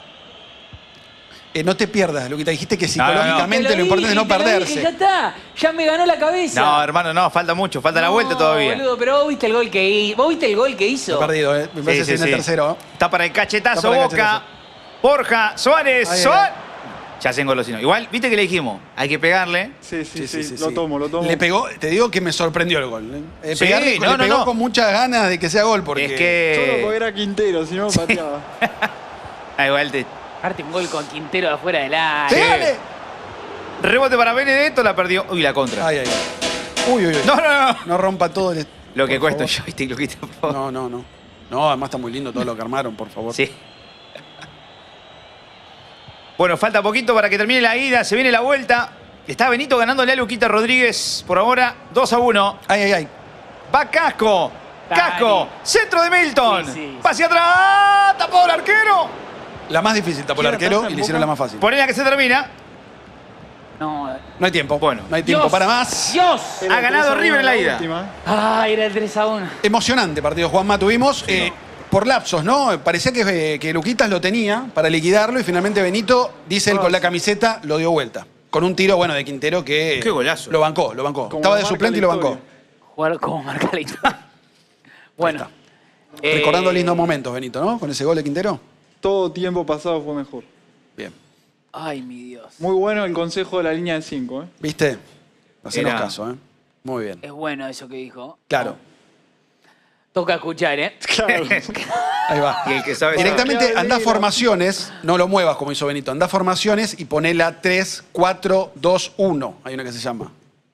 No te pierdas, Luquita. Dijiste que No, no, no. psicológicamente Te lo importante es no dije, te lo dije, perderse. ya está. Ya me ganó la cabeza. No, hermano, no, falta mucho, falta la No, vuelta todavía. Boludo, pero vos viste el gol que hizo. ¿Vos viste el gol que hizo? Lo he perdido, ¿eh? Me parece Sí, que es en el sí. tercero. ¿eh? Está para el cachetazo Está para el Boca. cachetazo. Borja, Suárez, Ay, Suárez. Ya se engolosinó. Igual, viste que le dijimos, hay que pegarle. Sí. Lo tomo. Le pegó, te digo que me sorprendió el gol. Sí, Pegarle, no, le pegó no. con muchas ganas de que sea gol. Porque Es Solo que. porque era Quintero, si no pateaba. Ah, igual te. Aparte un gol con Quintero de afuera del área. ¡Pégale! Rebote para Benedetto, la perdió. Uy, la contra. Ay. Uy. No. No rompa todo el... Lo que por cuesta favor. yo, viste, Luquita, por favor. No. No, además está muy lindo todo lo que armaron, por favor. Sí. Bueno, falta poquito para que termine la ida. Se viene la vuelta. Está Benito ganándole a Luquita Rodríguez por ahora 2-1. Ay. Va Casco. Dale. Casco. Centro de Milton. Sí. Pase atrás. Tapó el arquero. La más difícil tapó el ¿Quién arquero ataja y en le hicieron la Boca? más fácil. Ponela que se termina. No. No hay tiempo. Bueno. No hay tiempo Dios. para más. ¡Dios! Ha ganado 3-1 River en la ida. última. Ay, era el 3-1. Emocionante partido, Juanma. Tuvimos por lapsos, ¿no? Parecía que Luquitas lo tenía para liquidarlo y finalmente Benito, dice él con la camiseta, lo dio vuelta. Con un tiro, bueno, de Quintero que... Qué golazo. Lo bancó, lo bancó. Como Estaba de marca suplente y la lo bancó. historia. Jugar como marca la historia. Bueno. Recordando lindos momentos, Benito, ¿no? Con ese gol de Quintero. Todo tiempo pasado fue mejor. Bien. Ay, mi Dios. Muy bueno el consejo de la línea de 5, ¿eh? ¿Viste? Hacenos Era- caso, ¿eh? Muy bien. Es bueno eso que dijo. Claro. Toca escuchar, ¿eh? Claro. Ahí va. Y el que sabe... Directamente Claro, anda a negro. formaciones, no lo muevas como hizo Benito, anda a formaciones y ponela 3-4-2-1. Hay una que se llama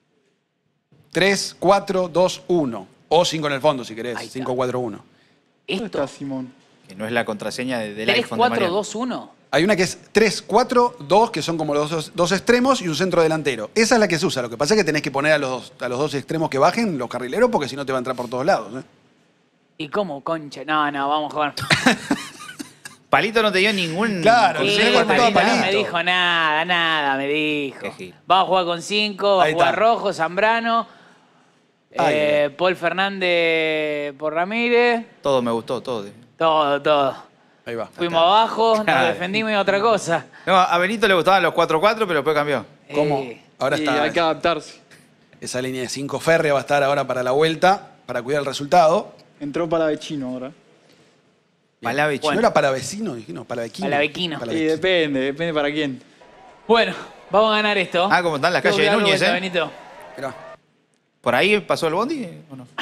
3-4-2-1. O 5 en el fondo si querés, Ahí está. 5-4-1. ¿Dónde Esto. está Simón? Que no es la contraseña del iPhone de Mariano. 3-4-2-1. Hay una que es 3-4-2, que son como los dos extremos y un centro delantero. Esa es la que se usa. Lo que pasa es que tenés que poner a los dos extremos que bajen, los carrileros, porque si no te va a entrar por todos lados. ¿Eh? ¿Y cómo, concha? No, vamos a jugar. Palito no te dio ningún Claro, Sí, sí, consejo. con todo Palito, Palito. no me dijo nada, me dijo. Qué gil. Vamos a jugar con 5, va a Ahí jugar está. Rojo, Zambrano, Ay, Paul Fernández por Ramírez, Todo me gustó, todo. todo. Ahí va. Fuimos abajo, nos Claro. defendimos y otra cosa. No, a Benito le gustaban los 4-4, pero después cambió. ¿Cómo? Eh, Ahora Y está. hay que adaptarse. Esa línea de 5 férrea va a estar ahora para la vuelta, para cuidar el resultado. Entró para Vecino ahora. Palavich. ¿No era para vecino? Dije, no, para Bequino. Palavequino. Y depende para quién. Bueno, vamos a ganar esto. Ah, ¿cómo están las Tengo calles que de dar Núñez, vuelta, eh? Benito. Mirá. ¿Por ahí pasó el bondi o no?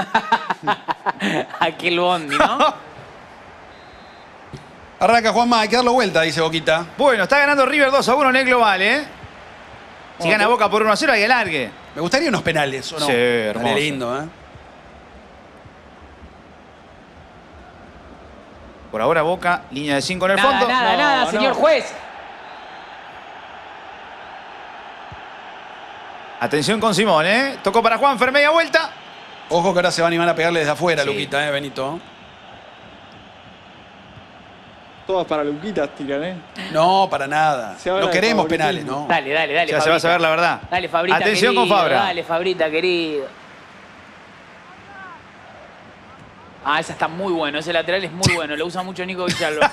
Aquel bondi, ¿no? Arranca Juanma, hay que darlo vuelta, dice Boquita. Bueno, está ganando River 2-1 en el global, ¿eh? Si gana Boca por 1-0, hay que largue. Me gustaría unos penales, ¿o no? Sí, hermoso. Estaría lindo, ¿eh? Por ahora Boca, línea de 5 en el Nada, fondo. nada, No, señor no. juez. Atención con Simón, ¿eh? Tocó para Juanfer, media vuelta. Ojo que ahora se van a animar a pegarle desde afuera, Sí. Luquita, Benito. Todas para Luquitas tiran, ¿eh? No, para nada. Se habla No de queremos favoritismo. penales, ¿no? Dale, Ya se va a Fabrita. saber la verdad. Dale, Fabrita, Atención con querido, Fabra. Dale, Fabrita, querido. Ah, esa está muy bueno. Ese lateral es muy bueno. Lo usa mucho Nico Villalba.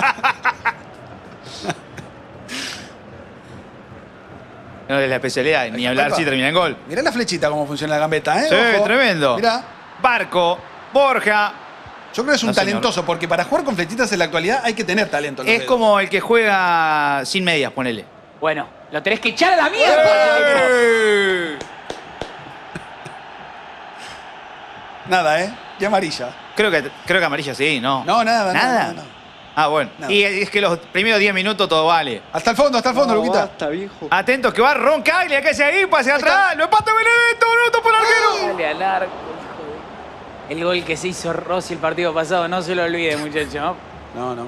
No es la especialidad, ni hablar Epa. si termina en gol. Mirá la flechita cómo funciona la gambeta, ¿eh? Sí, Ojo. tremendo. Mirá. Barco, Borja. Yo creo que es un No, señor. talentoso, porque para jugar con flechitas en la actualidad hay que tener talento. en los Es dedos. como el que juega sin medias, ponele. Bueno, lo tenés que echar a la mierda. ¡Eh! Nada, ¿eh? Y amarilla. Creo que amarilla sí, ¿no? No, nada, ¿Nada? nada. Ah, bueno. Nada. Y es que los primeros 10 minutos todo vale. Hasta el fondo, No, Luquita. basta, viejo. Atentos que va Roncaglia, que hacia ahí, pase atrás. Lo empata Benedetto, minuto por arquero. Dale al arco, hijo de... El gol que se hizo Rossi el partido pasado, no se lo olvide, muchacho. No.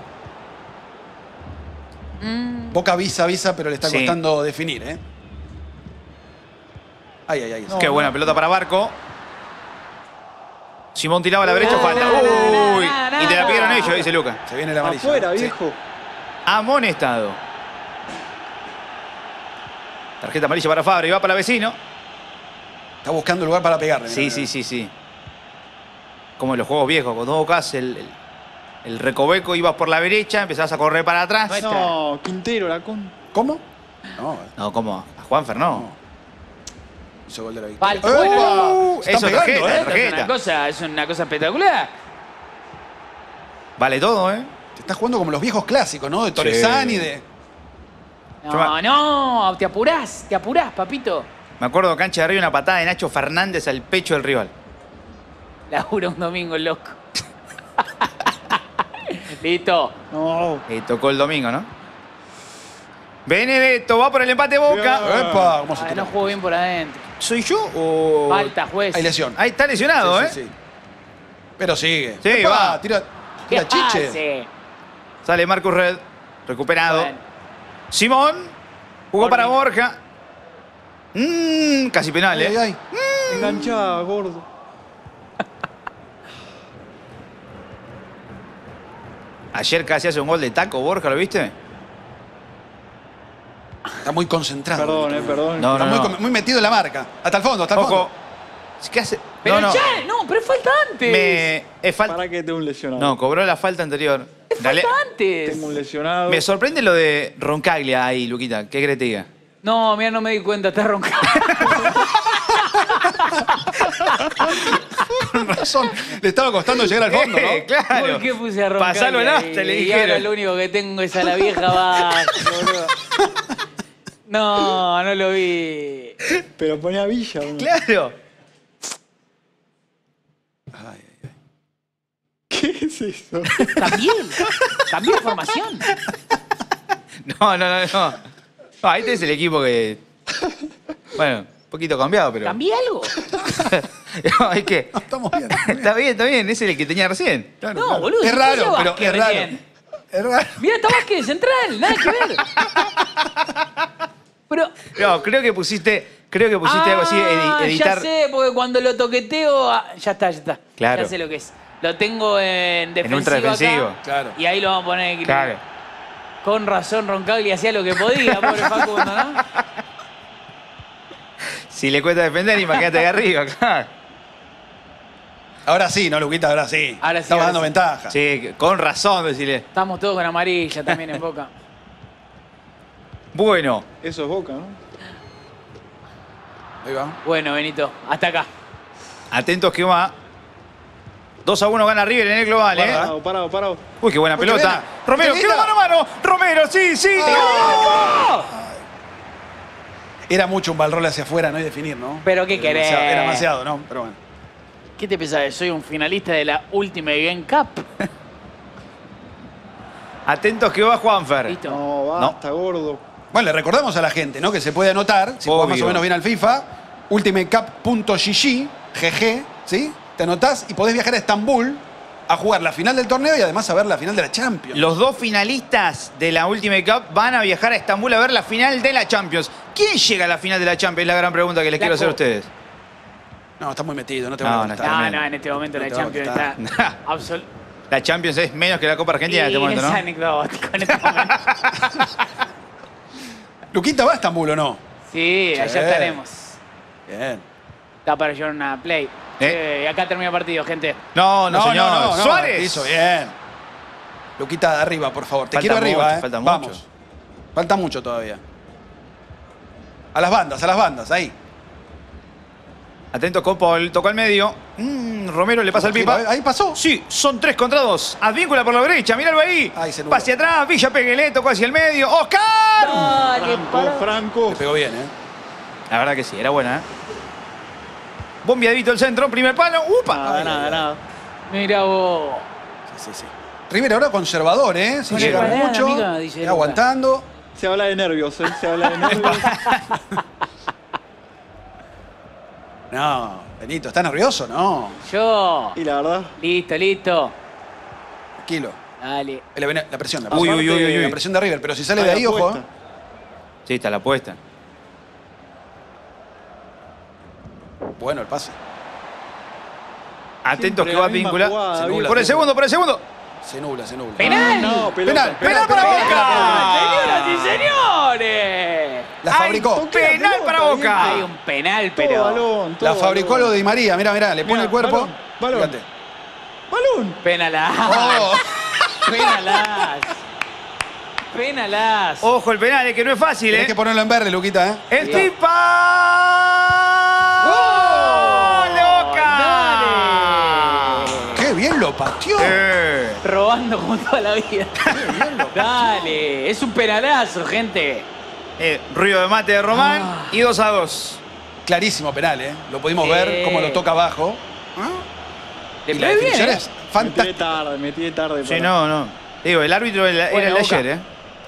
Boca avisa, pero le está Sí. costando definir, ¿eh? Ay. Qué buena pelota para Barco. Simón tiraba a la derecha, falta. nada, Uy, nada, y te la nada. pidieron ellos, dice Luca. Se viene la amarilla. Afuera, Sí. viejo. Amonestado. Tarjeta amarilla para Fabra y va para vecino. Está buscando lugar para pegarle. Sí. Como en los juegos viejos, cuando buscas el recoveco, ibas por la derecha, empezabas a correr para atrás. No, Quintero, la con. ¿Cómo? No, No, ¿cómo? A Juanfer no. hizo gol de la victoria. Falta. Se Eso están es pegando, tarjeta, ¿eh? Esto tarjeta. es una cosa espectacular. Vale todo, ¿eh? Te estás jugando como los viejos clásicos, ¿no? De Torresani, de... No, te apurás, papito. Me acuerdo cancha de arriba una patada de Nacho Fernández al pecho del rival. Labura un domingo, loco. Listo. No. Y tocó el domingo, ¿no? Benedetto va por el empate Boca. ¡Epa! ¿Cómo se Ay, tira? no jugó bien por adentro. ¿Soy yo o...? Falta, juez. Hay lesión. Ahí está lesionado, Sí, ¿eh? sí. Pero sigue. Sí, ¡Epa! va. Tira ¿Qué chiche. hace? Sale Marcus Red. Recuperado. Bueno. Simón. Jugó Corny. para Borja. Casi penal, ¿eh? Ay. Enganchada, gordo. Ayer casi hace un gol de taco, Borja, ¿lo viste? Está muy concentrado. Perdón, perdón. No, Está no, no. muy metido en la marca. Hasta el fondo, hasta el Ojo. fondo. ¿Qué hace? Pero no, no. ya, no, pero es falta antes. Es falta. Para que tengo un lesionado. No, cobró la falta anterior. Es Dale. falta antes. Tengo un lesionado. Me sorprende lo de Roncaglia ahí, Luquita. ¿Qué crees que te diga? No, mira, no me di cuenta, está roncando. Con razón. Le estaba costando llegar al fondo, ¿no? Claro. ¿Por qué puse a roncar? Pasalo en hasta, le Y ahora dijeron. lo único que tengo es a la vieja baja, boludo. No, no lo vi. Pero pone a Villa. ¿no? Claro. ¿Qué es eso? Cambió de formación. No. No, ahí tenés el equipo que... Bueno, un poquito cambiado, pero... ¿Cambié algo? No, es que... No, estamos bien. Está bien. Ese es el que tenía recién. Claro, No, claro. boludo. Es si raro, puso pero Vázquez es raro. recién. Es raro. Mira, está Vázquez, central, nada que ver. Pero... No, creo que pusiste algo así, editar... Ya sé, porque cuando lo toqueteo... ya está. Claro. Ya sé lo que es. Lo tengo en defensivo ultra defensivo. acá, Claro. y ahí lo vamos a poner en equilibrio. Claro. Con razón, Roncaglia hacía lo que podía, pobre Facundo, ¿no? Si le cuesta defender, imagínate de arriba, claro. Ahora sí, ¿no, Luquita? Ahora sí. Ahora sí, Estaba ahora dando sí. ventaja. Sí, con razón, decirle. Estamos todos con amarilla también en Boca. Bueno, Eso es Boca, ¿no? Ahí va. Bueno, Benito, hasta acá. atentos que va. 2-1 gana River en el global, ¿eh? Parado. Uy, qué buena Uy, qué pelota. buena. Romero, Qué qué mano a mano. Romero, sí. Era mucho un balrol hacia afuera, no hay definir, ¿no? Pero qué Era querés. demasiado, era demasiado, ¿no? Pero bueno. ¿Qué te pensás? Soy un finalista de la Ultimate Game Cup. Atentos que va Juanfer. ¿Listo? No, basta, gordo. Bueno, le recordamos a la gente, ¿no? Que se puede anotar, si juega más Obvio. o menos bien al FIFA, ultimatecup.gg, GG, ¿sí? Te anotás y podés viajar a Estambul a jugar la final del torneo y además a ver la final de la Champions. Los dos finalistas de la Ultimate Cup van a viajar a Estambul a ver la final de la Champions. ¿Quién llega a la final de la Champions? Es la gran pregunta que les quiero hacer a ustedes. No, está muy metido, no te No, van a no contestar. está. No, Tremendo. en este momento No la te va a Champions gustar. está absolutamente... La Champions es menos que la Copa Argentina en este momento, es ¿no? anecdótico en este momento. ¿Luquita va a Estambul o no? Sí, allá Sí. estaremos. Bien. Está para llevar una play. Y acá termina el partido, gente. No, señor. Suárez. Hizo bien. Luquita, arriba, por favor. Te Falta quiero arriba, mucho, ¿eh? falta Vamos. mucho. Falta mucho todavía. A las bandas, ahí. Atento, Copol. Tocó al medio. Romero le pasa el pipa. Ahí pasó. Sí, son 3 contra 2. Advíncula por la derecha, míralo ahí. Ahí se nubló. Pase atrás, Villa Peguelé, tocó hacia el medio. ¡Oscar! Dale, Franco. Le pegó bien, ¿eh? La verdad que sí, era buena, ¿eh? Bombeadito el centro, primer palo. ¡Upa! Nada. Mira vos. Sí. River ahora conservador, ¿eh? Sin Con el llegar banana, mucho. amiga, dice Luca. Aguantando. Se habla de nervios, ¿eh? Se habla de nervios. No, Benito, ¿está nervioso? No. Yo. Y la verdad, Listo. Tranquilo. Dale. La presión. Uy. La presión de River. Pero si sale de hay ahí, ojo. apuesta. Sí, está la apuesta. Bueno, el pase. Atentos Siempre que va la misma Víncula. jugada, Se nubla. Por el segundo. Se nubla. ¡Penal! No, pelota. Penal para Boca. ¡Señoras y señores! La Hay fabricó. penal para Boca. Hay un penal, Todo pero... balón, todo La fabricó balón. lo de Di María. Mirá, le pone Mirá, el cuerpo. balón. Fíjate. ¡Balón! Penalás. Oh. Penalás. Ojo el penal, que no es fácil, Tenés ¿eh? que ponerlo en verde, Luquita, ¿eh? El Bien. pipa. ¡Gol de Boca! Dale. ¡Qué bien lo pateó! Robando como toda la vida. Dale. Es un penalazo, gente. Ruido de mate de Román y 2-2. Clarísimo penal, ¿eh? Lo pudimos ver cómo lo toca abajo. Le Y la pegué bien, definición ¿eh? es fantástica. Me tiré tarde. Sí, no. Digo, el árbitro era Bueno, el de Boca. ayer, ¿eh?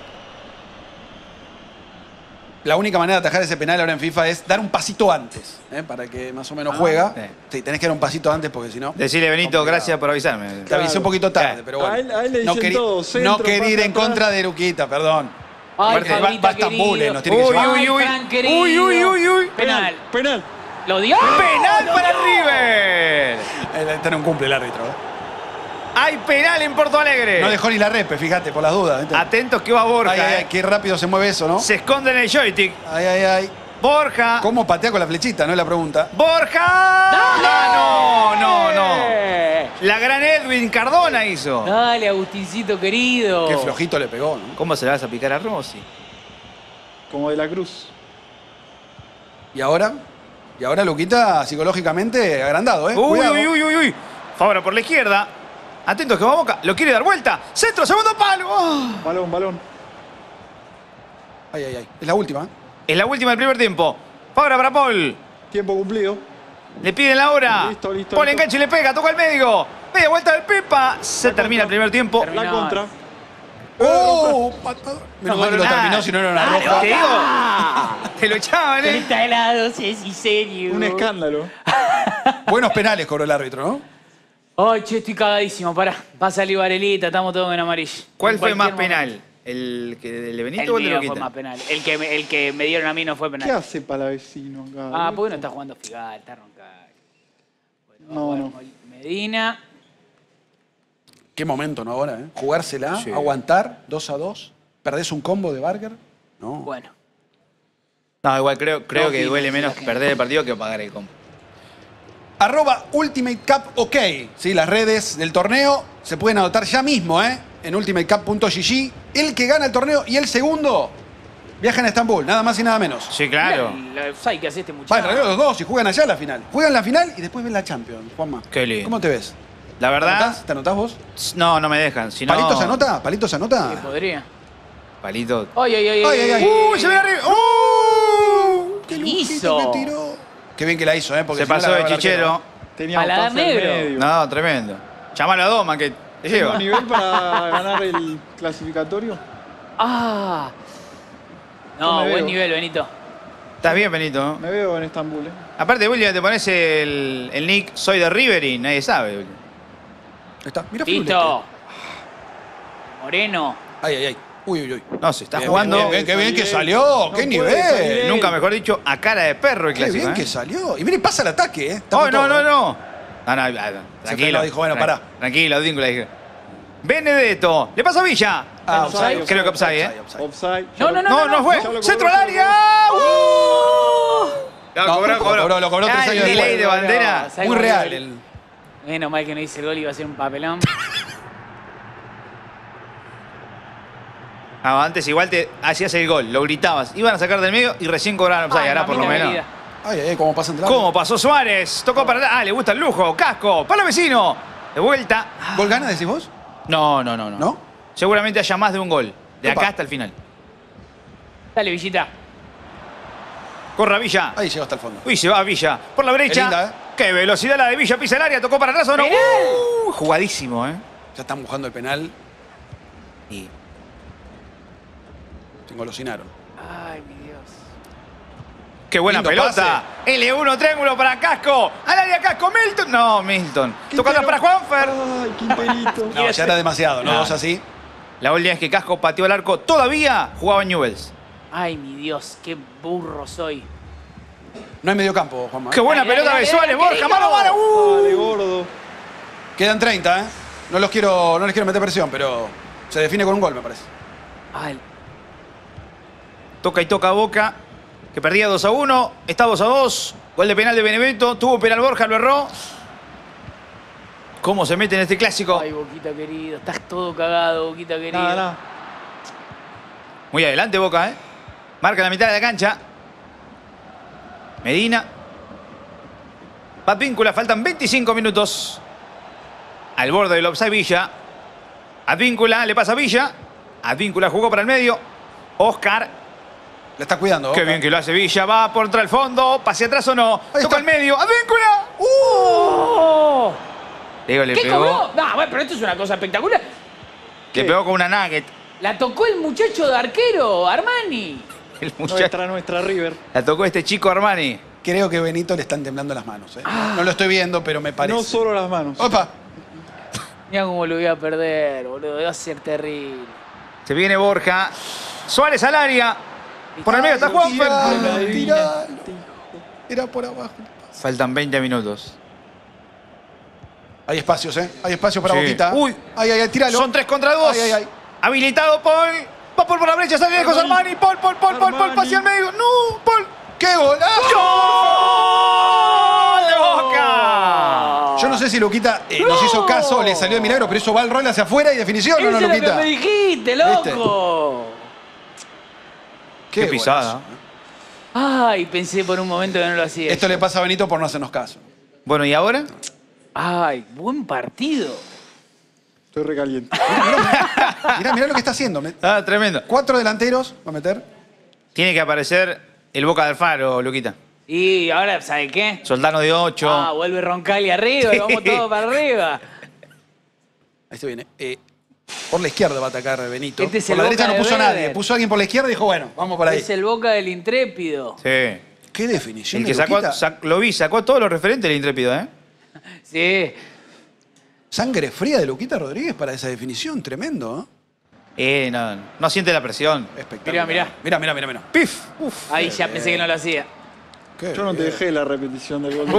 La única manera de atajar ese penal ahora en FIFA es dar un pasito antes, ¿eh? Para que más o menos juega. sí. Sí, tenés que dar un pasito antes porque si no... Decirle, Benito, complicado. gracias por avisarme. Te avisé un poquito tarde, Claro. pero bueno. A él le no dicen quería, todo, centro, no quería ir pase en atrás. contra de Luquita, perdón. Ay, Aparte, va Fabita, a Estambul, querido. nos tiene que llevar. Ay, Fran, querido. Uy. Penal. Penal. ¿Lo dio? ¡Penal ¡Lo para dio! River! Este no cumple el árbitro. Hay penal en Porto Alegre. No dejó ni la repe, fíjate, por las dudas. ¿viste? Atentos que va Borja. Ay, ay, ay, qué rápido se mueve eso, ¿no? Se esconde en el joystick. Ay, ay, ay. Borja. ¿Cómo patea con la flechita? No es la pregunta. ¡Borja! ¡Ah, no! La gran Edwin Cardona hizo. Dale, Agustincito querido. Qué flojito le pegó, ¿no? ¿Cómo se la vas a picar a Rossi? Como de la Cruz. ¿Y ahora? Y ahora Luquita psicológicamente agrandado, ¿eh? Uy, Cuidado. uy. Fabra por la izquierda. Atentos que va Boca. Lo quiere dar vuelta. Centro, segundo palo. ¡Oh! Balón. Ay, ay, ay. Es la última, ¿eh? Es la última del primer tiempo. Fabra para Paul. Tiempo cumplido. Le piden la hora. Listo. Paul engancha y le pega. Toca al medio. Media vuelta del Pepa. Se termina el primer tiempo. Terminó. La contra. ¡Oh! Patador. Menos mal que lo terminó, si no era una roja. Te digo. Te lo echaban, ¿eh? 30 helados, es y serio. Un escándalo. Buenos penales cobró el árbitro, ¿no? Ay, che, estoy cagadísimo. Pará. Va a salir Varelita, estamos todos en amarillo. ¿Cuál En fue más cualquier penal? ¿El de Benito El o el de mío fue Loquita? más penal. El que me dieron a mí no fue ¿Qué penal. hace Palavecino acá? Ah, ¿por qué no está jugando Figal? Está roncado. Bueno, No. Medina. Qué momento, ¿no? Ahora, ¿eh? Jugársela, Sí. aguantar, 2-2. Perdés un combo de Barker. No. Bueno. No, igual creo que Lógico, duele sí, menos la gente. perder el partido que pagar el combo. @Ultimate Cup OK. Sí, las redes del torneo se pueden anotar ya mismo, ¿eh? En ultimatecup.gg. El que gana el torneo y el segundo viajan a Estambul, nada más y nada menos. Sí, claro. La offside que hace este Va, en muchacho. realidad los dos y juegan allá la final. Juegan la final y después ven la Champions, Juanma. Qué lindo. ¿Cómo te ves? La ¿Te verdad, anotás? ¿Te anotás vos? no me dejan. Si no, ¿Palito se anota? ¿Palito se anota? Que podría. Palito. Ay. Ay, ay, ay. Se viene arriba. ¡Qué hizo? lujito que tiró! Qué bien que la hizo, ¿eh? Porque Se si no pasó la de agarraba el chichero. arquero. Tenía Paladar pase al negro. medio. No, tremendo. Llamalo a Doma que te ¿Tengo lleva. nivel para ganar el clasificatorio? Ah. Yo No, me buen veo. nivel, Benito. Estás bien, Benito. Me veo en Estambul, Aparte, William, te pones el nick Soy de River y nadie sabe. William. Ahí está. Mira Listo. Moreno. Ay, ay, ay. Uy, uy, uy. No, se está Bien, jugando. bien, bien, qué bien que Bien. salió. No ¡Qué puede nivel! salir. Nunca mejor dicho, a cara de perro el ¡Qué clásico. bien que salió! Y mire, pasa el ataque, ¿eh? Está Oh, con no, todo, no, ¿eh? no. Tranquilo. frenó, dijo, bueno, pará. Tranquilo, Dingo le dije. Benedetto. Le pasa a Villa. Ah, offside, Creo que offside, ¿eh? Offside. No, no, No fue. Ya lo cobró, Centro al ya lo área. No, lo cobró 3 Ah, años el delay después. de bandera. ¿Sabes Muy cómo real. le- Menos mal que no hice el gol, iba a ser un papelón. Antes igual te hacías el gol, lo gritabas. Iban a sacar del medio y recién cobraron offside. Ay, Ahora por lo mamita menos. querida. Ay, ay, cómo pasa entre ¿Cómo pasó Suárez? Tocó para atrás. Ah, le gusta el lujo. Casco. Para el vecino. De vuelta. ¿Gol gana, decís vos? No. ¿No? Seguramente haya más de un gol. De Opa. acá hasta el final. Dale, Villita. Corra Villa. Ahí llegó hasta el fondo. Uy, se va Villa. Por la derecha. Qué linda, ¿eh? Qué velocidad la de Villa. Pisa el área. Tocó para atrás o no. ¡Penal! Jugadísimo, ¿eh? Ya están buscando el penal. Y Se engolosinaron. Ay, mi Dios. qué buena Lindo pelota. L1 triángulo para Casco. Al área Casco. Milton. No, Milton. Toca atrás para Juanfer. Ay, Quinterito. No, ya era demasiado, ¿no? No. Dos así. La última vez que Casco pateó el arco todavía jugaba en Newell's. Ay, mi Dios, qué burro soy. No hay medio campo, Juanma. Qué buena Dale, pelota dale, de dale, Suárez. dale, Borja, querido. mano. Dale, gordo. Quedan 30, ¿eh? No les quiero meter presión, pero se define con un gol, me parece. Ay, Toca y toca a Boca, que perdía 2-1. Está 2-2. Gol de penal de Benevento. Tuvo penal Borja, lo erró. ¿Cómo se mete en este clásico? ay, Boquita querido. Estás todo cagado, Boquita querido. Nada. Muy adelante Boca, ¿eh? Marca la mitad de la cancha. Medina. Advíncula, faltan 25 minutos. Al borde del offside Villa. Advíncula, le pasa a Villa. Advíncula jugó para el medio. Oscar. La está cuidando. Qué Boca. bien que lo hace Villa. Va por contra el fondo. Pase atrás o no. Ahí Toca está. al medio. Advíncula. ¡Oh! Diego le ¿Qué pegó. cobró? No, bueno, pero esto es una cosa espectacular. Le pegó con una nugget. La tocó el muchacho de arquero, Armani. El muchacho. Nuestra River. La tocó este chico Armani. Creo que Benito le están temblando las manos, ¿eh? No lo estoy viendo, pero me parece. No solo las manos. ¡Opa! Mira cómo lo voy a perder, boludo. Va a ser terrible. Se viene Borja. Suárez al área. Por el medio está Juanfer. Tiralo. Era por abajo. Faltan 20 minutos. Hay espacios, ¿eh? Hay espacio para Sí. Boquita. Uy. Ay, ay, ay, tíralo. Son 3 contra 2. Ay, ay, ay. Habilitado Paul. Va Paul por la brecha, sale lejos Armani. Paul, hacia el medio. No, Paul. ¡Qué golazo! ¡Gol de Boca! Yo no sé si Luquita nos hizo caso, le salió de milagro, pero eso va al rol hacia afuera y definición, ¿o no, Eso es lo que Luquita? me dijiste, loco. Qué pisada. golazo. Ay, pensé por un momento que no lo hacía. Esto le pasa a Benito por no hacernos caso. Bueno, ¿y ahora? Ay, buen partido. Estoy recaliente. Mirá lo que está haciendo. Ah, tremendo. 4 delanteros va a meter. Tiene que aparecer el Boca del Faro, Luquita. Y ahora, ¿sabe qué? Soldano de 8. Ah, vuelve Roncalli arriba y vamos todos para arriba. Ahí se viene. Por la izquierda va a atacar Benito. Este es por el la derecha Boca no de puso Weber. nadie. Puso a alguien por la izquierda y dijo, bueno, vamos por ahí. Es el Boca del Intrépido. Sí. Qué definición El que de sacó, Luquita. lo vi, sacó todos los referentes del Intrépido, ¿eh? Sí. Sangre fría de Luquita Rodríguez para esa definición. Tremendo, No siente la presión. ¿eh? Espectacular. Mirá. ¡Pif! Uf. Ahí ya pensé que no lo hacía. Qué Yo no te bien. dejé la repetición del gol.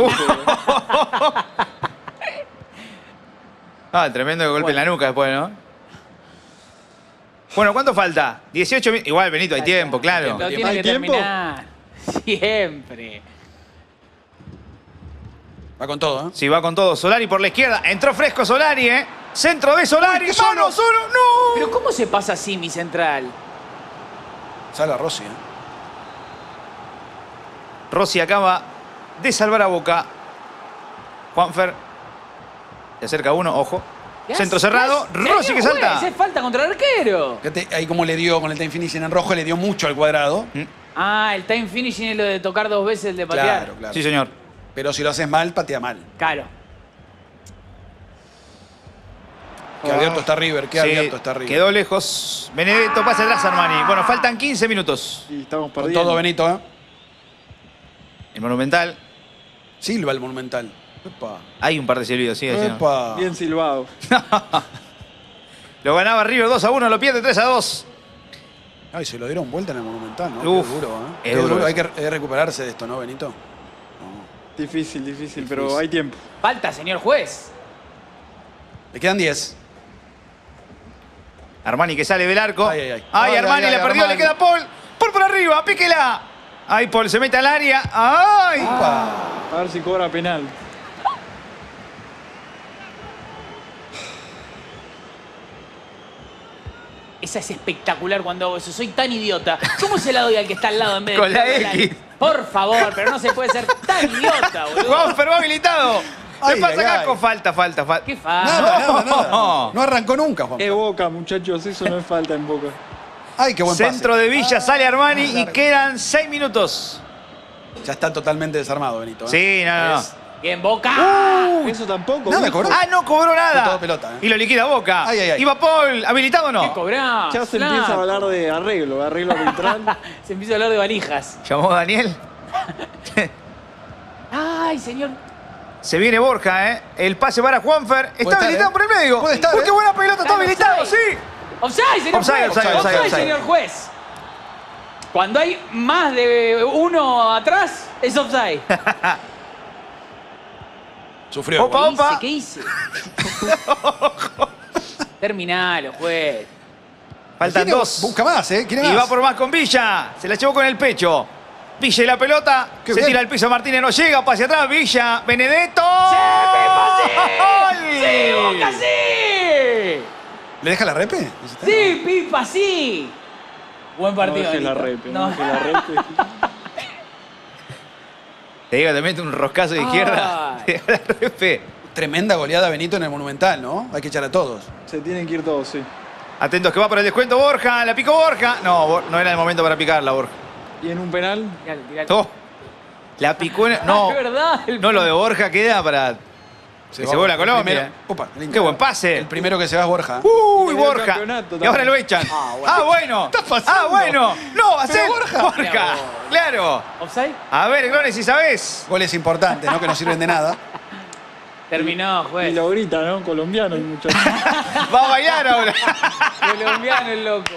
Ah, tremendo golpe en la nuca después, ¿no? Bueno, ¿cuánto falta? 18 minutos. Igual, Benito, hay tiempo, claro. Lo tiene ¿Hay que tiempo? terminar. Siempre. Va con todo, ¿eh? Sí, va con todo. Solari por la izquierda. Entró fresco Solari, ¿eh? Centro de Solari. Uy, qué solo. ¡Solo! ¡No! Pero ¿cómo se pasa así mi central? Sale Rossi, ¿eh? Rossi acaba de salvar a Boca. Juanfer. Se acerca uno, ojo. ¿Qué Centro hace? cerrado. ¿Qué hace? Rossi que Señor salta. juez, es falta contra el arquero. Fíjate ahí como le dio con el time finishing en rojo, le dio mucho al cuadrado. Ah, el time finishing es lo de tocar 2 veces el de patear. Claro. Sí, señor. Pero si lo haces mal, patea mal. Claro. Qué abierto está River, qué Sí, abierto está River. quedó lejos. Benedetto pasa atrás Armani. Bueno, faltan 15 minutos. Y estamos Con perdiendo. todo Benito, ¿eh? El Monumental. Silva el Monumental. Epa. Hay un par de silbidos, sí. Epa. Bien silbado. Lo ganaba River 2-1, lo pierde 3-2. Ay, se lo dieron vuelta en el Monumental, ¿no? Uf, Qué duro, ¿eh? es Qué duro duro. Hay eso. que recuperarse de esto, ¿no, Benito? Difícil, pero hay tiempo. Falta, señor juez. Le quedan 10. Armani que sale del arco. Ay, ay, ay. Ay, Ay, Armani ay, la ay, perdió, Armani. le queda Paul. Paul por arriba, píquela. Ay, Paul se mete al área. Ay. Epa. A ver si cobra penal. Esa es espectacular cuando hago eso. Soy tan idiota. ¿Cómo se la doy al que está al lado en vez de... Con la X. Por favor, pero no se puede ser tan idiota, boludo. Juanfer va habilitado. Ay, Le pasa ay, Casco. ay. Falta. Qué fácil. Nada. No arrancó nunca, Juan. Es Boca, muchachos. Eso no es falta en Boca. Ay, qué buen Centro pase. de Villa, sale Armani y largo. quedan 6 minutos. Ya está totalmente desarmado, Benito. ¿eh? Sí, no. Bien, Boca. Eso tampoco. Nada, hijo. cobró. Ah, no cobró nada. Fue todo pelota, ¿eh? Y lo liquida Boca. Ay, ay, ay. Iba Paul, ¿habilitado o no? ¿Qué cobrás? Ya se flaco? empieza a hablar de arreglo arbitral. Se empieza a hablar de valijas. Llamó Daniel. Ay, señor. Se viene Borja, ¿eh? El pase para Juanfer. Está estar, habilitado ¿eh? por el medio. Puede estar, Uy, ¿eh? qué buena pelota, está Ah, habilitado, offside. sí. Offside, señor Offside, juez. offside, offside. Señor juez. Cuando hay más de uno atrás, es offside. Sufrió. Opa, opa. ¿Qué hice? Terminalo, juez. Faltan Tiene- 2. Busca más, ¿eh? ¿Quiere Y más? va por más con Villa. Se la llevó con el pecho. Villa y la pelota. Qué se bien. tira al piso. Martínez no llega. Pase atrás. Villa. Benedetto. ¡Sí, ¡Sí! Boca, sí! ¿Le deja la repe? ¡Sí, Pipa, sí! Buen No partido. dejes la Benito. repe. No. No dejes la repe. Te digo, te mete un roscazo de izquierda. Ay. Te deja la repe. Tremenda goleada Benito en el Monumental, ¿no? Hay que echar a todos. Se tienen que ir todos, sí. Atentos que va para el descuento Borja. La picó Borja. No, no era el momento para picarla, Borja. Y en un penal, Tirale, tirale. Oh, la picó en... No, Es verdad. no, lo de Borja queda para... Que se vuelva a Colombia. Primero- Opa, el Qué buen pase. El primero que se va es Borja. Uy, Y le dio el Borja. campeonato Y ahora también. lo echan. Ah, bueno. ¿Qué está pasando? Ah, bueno. No, hacer Borja. Borja. Mira vos. Claro. ¿Offside? A ver, Glones, si sabés. Goles importantes, ¿no? Que no sirven de nada. Terminó, y juez. lo grita, ¿no? Colombiano el muchacho. Va a bailar ahora. Colombiano el loco.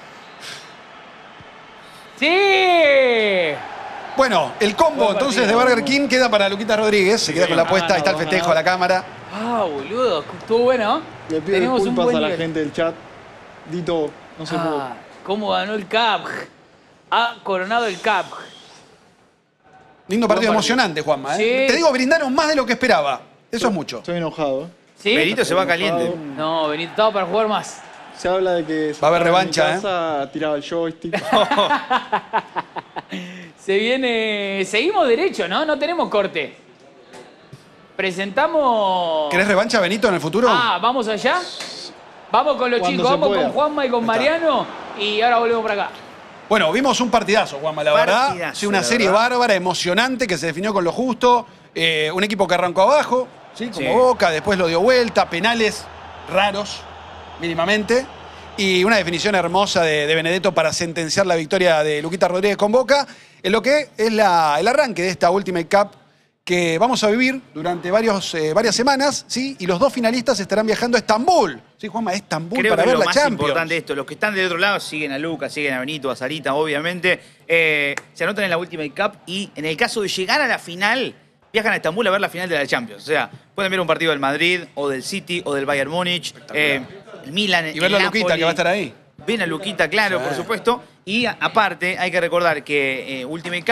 ¡Sí! Bueno, el combo Buen entonces de partido. Burger King queda para Luquita Rodríguez. Se queda con la apuesta. Ahí está el festejo a la cámara. Ah, boludo. Estuvo bueno. Le pido Tenemos un disculpas buen a la nivel. gente del chat. Dito, no se pudo. Ah, cómo ganó el CAP. Ha coronado el CAP. Lindo Buen partido partido. emocionante, Juanma. Sí. Te digo, brindaron más de lo que esperaba. Eso es mucho. Estoy enojado. ¿Sí? Benito se va caliente. No, Benito, estaba para jugar más. Se habla de que Va a haber revancha, en mi casa, tiraba el joystick. Se viene... Seguimos derecho, ¿no? No tenemos corte. Presentamos... ¿Querés revancha, Benito, en el futuro? Ah, ¿vamos allá? Vamos con los Cuando chicos, se vamos pueda. con Juanma y con Ahí está. Mariano y ahora volvemos para acá. Bueno, vimos un partidazo, Juanma, la verdad. Partidazo, Sí, una la serie verdad. bárbara, emocionante, que se definió con lo justo. Un equipo que arrancó abajo, ¿sí? Como Sí. Boca, después lo dio vuelta, penales raros, mínimamente. Y una definición hermosa de Benedetto para sentenciar la victoria de Luquita Rodríguez con Boca, en lo que es el arranque de esta Ultimate Cup que vamos a vivir durante varias semanas, ¿sí? Y los dos finalistas estarán viajando a Estambul. Sí, Juanma, a Estambul Creo para que ver lo la más Champions. importante de esto, los que están del otro lado siguen a Lucas, siguen a Benito, a Sarita, obviamente. Se anotan en la Ultimate Cup y en el caso de llegar a la final, viajan a Estambul a ver la final de la Champions. O sea, pueden ver un partido del Madrid, o del City, o del Bayern Múnich, el Milan, Y ver la el Luquita, Napoli. que va a estar ahí. Ven a Luquita, claro, Sí. por supuesto. Y aparte, hay que recordar que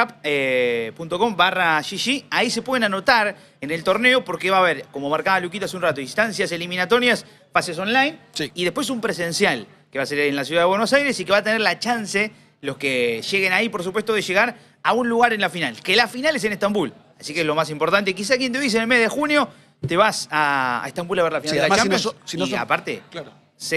ultimatecup.com/GG, ahí se pueden anotar en el torneo porque va a haber, como marcaba Luquita hace un rato, instancias eliminatorias, fases online Sí. y después un presencial que va a ser en la ciudad de Buenos Aires y que va a tener la chance, los que lleguen ahí, por supuesto, de llegar a un lugar en la final. Que la final es en Estambul, así que es lo más importante. Quizá quien te dice en el mes de junio, te vas a Estambul a ver la final Sí, de la además, Champions. si no y son- aparte, Claro.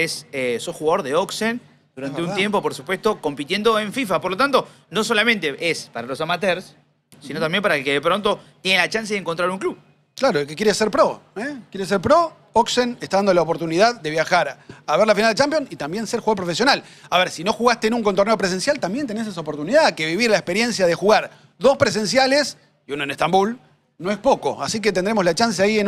sos jugador de Oxen durante Es un verdad. tiempo, por supuesto, compitiendo en FIFA. Por lo tanto, no solamente es para los amateurs, sino también para el que de pronto tiene la chance de encontrar un club. Claro, el que quiere ser pro. Quiere ser pro, Oxen está dando la oportunidad de viajar a ver la final de Champions y también ser jugador profesional. A ver, si no jugaste nunca un torneo presencial, también tenés esa oportunidad, que vivir la experiencia de jugar dos presenciales y uno en Estambul no es poco. Así que tendremos la chance ahí en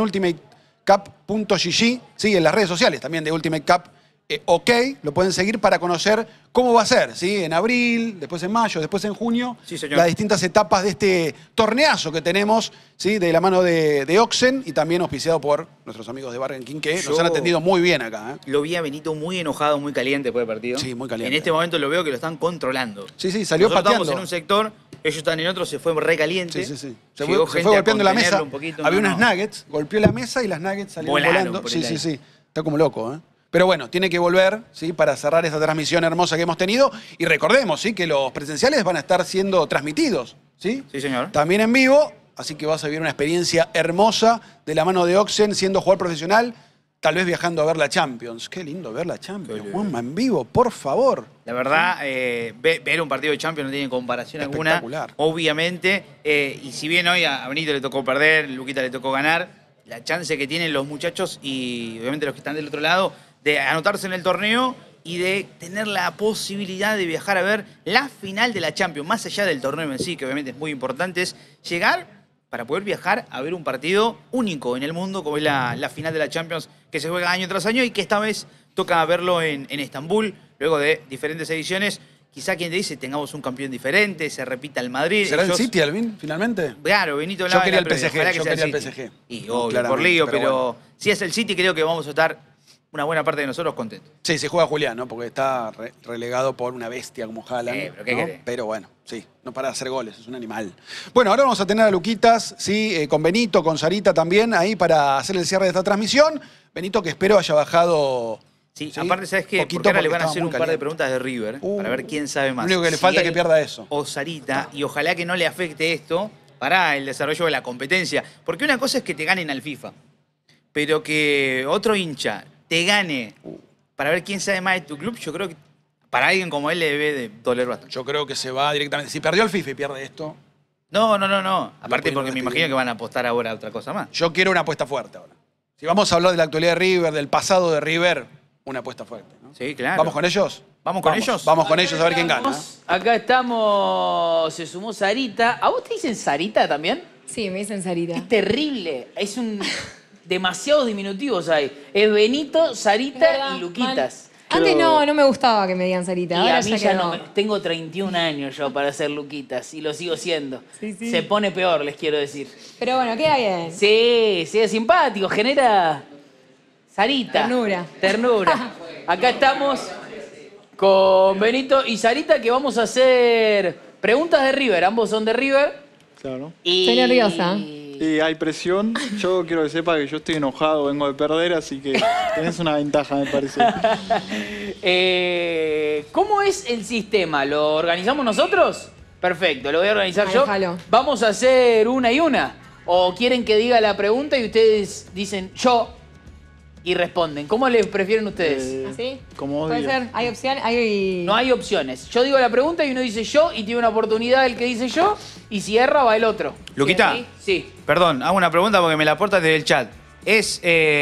ultimatecup.gg, sí, en las redes sociales también de Ultimate Cup. OK, lo pueden seguir para conocer cómo va a ser, ¿sí? En abril, después en mayo, después en junio, Sí, señor. las distintas etapas de este torneazo que tenemos, ¿sí? De la mano de Oxen y también auspiciado por nuestros amigos de Burger King, que nos Yo- han atendido muy bien acá. Lo vi a Benito muy enojado, muy caliente después del partido. Sí, muy caliente. En este momento lo veo que lo están controlando. Sí, sí, salió Nosotros pateando. estamos en un sector, ellos están en otro, se fue re caliente. Sí, sí, sí. Se Llegó fue gente a golpeando la contenerlo mesa. un poquito. Había No, unas no. nuggets, golpeó la mesa y las nuggets salieron Volaron volando. por Sí, el sí, aire. sí. Está como loco, ¿eh? Pero bueno, tiene que volver, ¿sí? Para cerrar esta transmisión hermosa que hemos tenido. Y recordemos, ¿sí? Que los presenciales van a estar siendo transmitidos, ¿sí? Sí, señor. También en vivo, así que vas a vivir una experiencia hermosa de la mano de Oxen, siendo jugador profesional, tal vez viajando a ver la Champions. Qué lindo ver la Champions, Qué lindo. Juanma, en vivo, por favor. La verdad, ver un partido de Champions no tiene comparación alguna. Espectacular. Obviamente. Y si bien hoy a Benito le tocó perder, a Luquita le tocó ganar, la chance que tienen los muchachos y obviamente los que están del otro lado de anotarse en el torneo y de tener la posibilidad de viajar a ver la final de la Champions, más allá del torneo en sí, que obviamente es muy importante, es llegar para poder viajar a ver un partido único en el mundo, como es la final de la Champions, que se juega año tras año y que esta vez toca verlo en Estambul, luego de diferentes ediciones. Quizá quien te dice, tengamos un campeón diferente, se repita el Madrid. ¿Será el Ellos- City, Alvin, finalmente? Claro, Benito Yo hablaba quería en la el previa, PSG, ojalá que yo sea quería el City. PSG. Y No, obvio, por claramente, lío, pero pero bueno. si es el City creo que vamos a estar una buena parte de nosotros contentos. Sí, se juega Julián, ¿no? Porque está relegado por una bestia como Haaland. Pero ¿qué ¿no? querés? Pero bueno, sí, no para de hacer goles, es un animal. Bueno, ahora vamos a tener a Luquitas, sí, con Benito, con Sarita también, ahí para hacer el cierre de esta transmisión. Benito, que espero haya bajado. Sí, aparte, ¿sabes qué? Poquito Porque ahora le porque van a estaba hacer muy un par de caliente. preguntas de River para ver quién sabe más. Lo único que le Si falta es que él pierda eso. O Sarita, y ojalá que no le afecte esto para el desarrollo de la competencia. Porque una cosa es que te ganen al FIFA, pero que otro hincha te gane para ver quién sabe más de tu club, yo creo que para alguien como él le debe de doler bastante. Yo creo que se va directamente. Si perdió el FIFA y pierde esto, No. Aparte pueden porque me imagino que van a apostar ahora a otra cosa más. yo quiero una apuesta fuerte ahora. Si vamos a hablar de la actualidad de River, del pasado de River, una apuesta fuerte. ¿no? Sí, claro. ¿Vamos con ellos? ¿Vamos con ellos? Vamos con ellos a ver quién gana. Acá estamos, se sumó Sarita. ¿A vos te dicen Sarita también? Sí, me dicen Sarita. Es terrible, es un... demasiados diminutivos hay. Es Benito, Es Sarita verdad, y Luquitas. Antes no me gustaba que me digan Sarita. Y Ahora a mí ya ya quedó. no tengo 31 años yo para ser Luquitas y lo sigo siendo. Sí. Se pone peor, les quiero decir. Pero bueno, queda bien. Sí, es simpático, genera Sarita. Ternura. Acá estamos con Benito y Sarita que vamos a hacer preguntas de River. Ambos son de River. Claro. Y... Estoy nerviosa. Y hay presión. Yo quiero que sepa que yo estoy enojado, vengo de perder, así que tenés una ventaja, me parece. ¿Cómo es el sistema? ¿Lo organizamos nosotros? Perfecto, lo voy a organizar Manejalo. yo. ¿Vamos a hacer una y una? ¿O quieren que diga la pregunta y ustedes dicen yo y responden? ¿Cómo les prefieren ustedes? ¿Así? Como vos Puede digas. ser. Hay opción. No hay opciones. Yo digo la pregunta y uno dice yo y tiene una oportunidad el que dice yo y si erra va el otro. Luquita, Sí. perdón, hago una pregunta porque me la aportas desde el chat. ¿Es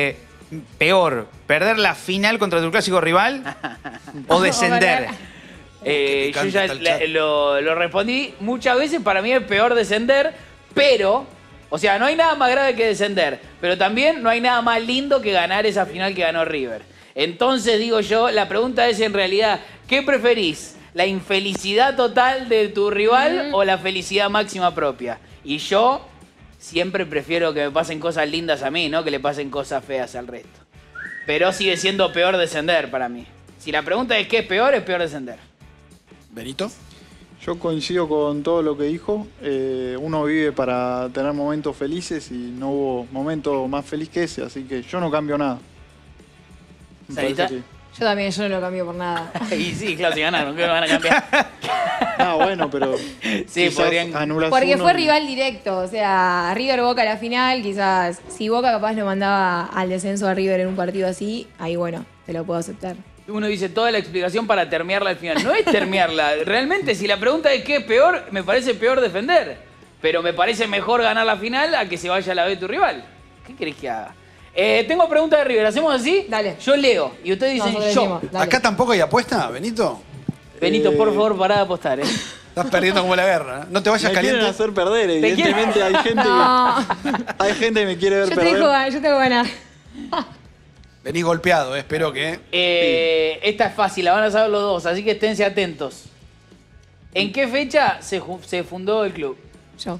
peor perder la final contra tu clásico rival o descender? Qué Yo picante ya está el chat. lo respondí muchas veces. Para mí es peor descender, pero... O sea, no hay nada más grave que descender, pero también no hay nada más lindo que ganar esa final que ganó River. Entonces, digo yo, la pregunta es en realidad, ¿qué preferís? ¿La infelicidad total de tu rival o la felicidad máxima propia? Y yo siempre prefiero que me pasen cosas lindas a mí, no que le pasen cosas feas al resto. Pero sigue siendo peor descender para mí. Si la pregunta es qué es peor descender. Benito. Yo coincido con todo lo que dijo. Uno vive para tener momentos felices y no hubo momento más feliz que ese, así que yo no cambio nada. Me Sarita. parece Yo también, yo no lo cambio por nada. Y sí, claro, si ganaron, ¿qué van a cambiar? bueno, pero Sí, quizás podrían... anulas Porque uno fue y- rival directo, o sea, River Boca a la final, quizás si Boca capaz lo mandaba al descenso a River en un partido así, ahí bueno, te lo puedo aceptar. Uno dice toda la explicación para termiarla al final. No es termiarla. Realmente, si la pregunta es qué es peor, me parece peor defender. Pero me parece mejor ganar la final a que se vaya a la B tu rival. ¿Qué querés que haga? Tengo preguntas de River. ¿Hacemos así? Dale. Yo leo y ustedes dicen Nosotros yo. decimos, dale. ¿Acá tampoco hay apuesta, Benito? Benito, por favor, pará de apostar, ¿eh? Estás perdiendo como la guerra. ¿Eh? No te vayas Me quieren caliente. hacer perder, quieren- evidentemente hay gente, No, hay gente que me quiere ver yo perder. tengo ganas. Venís golpeado, espero que... Esta es fácil, la van a saber los dos, así que esténse atentos. ¿En qué fecha se fundó el club? Yo.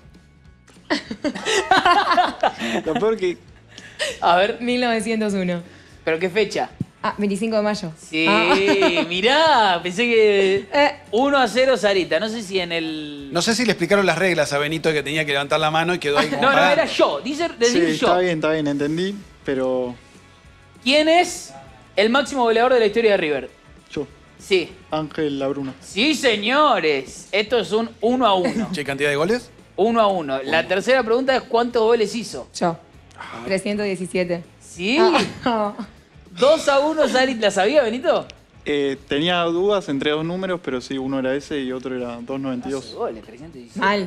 Lo peor que... A ver, 1901. ¿pero qué fecha? Ah, 25 de mayo. Sí, Ah. mirá, pensé que 1-0 Sarita. No sé si en el... No sé si le explicaron las reglas a Benito que tenía que levantar la mano y quedó ahí como No, parado. era yo. Sí, Decir yo. está bien, entendí, pero ¿Quién es el máximo goleador de la historia de River? yo, Sí. Ángel Labruna. Sí, señores. Esto es un 1-1. Che, ¿cantidad de goles? 1-1. La tercera pregunta es ¿cuántos goles hizo? Yo. 317. Sí. Ah. 2-1 Sarita. ¿La sabía, Benito? Tenía dudas entre dos números, pero sí, uno era ese y otro era 12 292. goles, 317. Mal.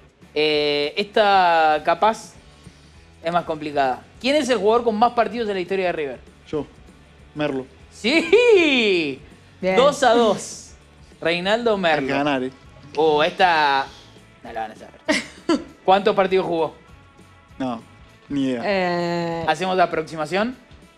Esta capaz es más complicada. ¿Quién es el jugador con más partidos en la historia de River? Yo, Merlo. ¡Sí! Bien. 2-2. Reinaldo Hay que Merlo. ganar, Esta... No la van a saber. ¿Cuántos partidos jugó? No, ni idea. ¿Hacemos la aproximación?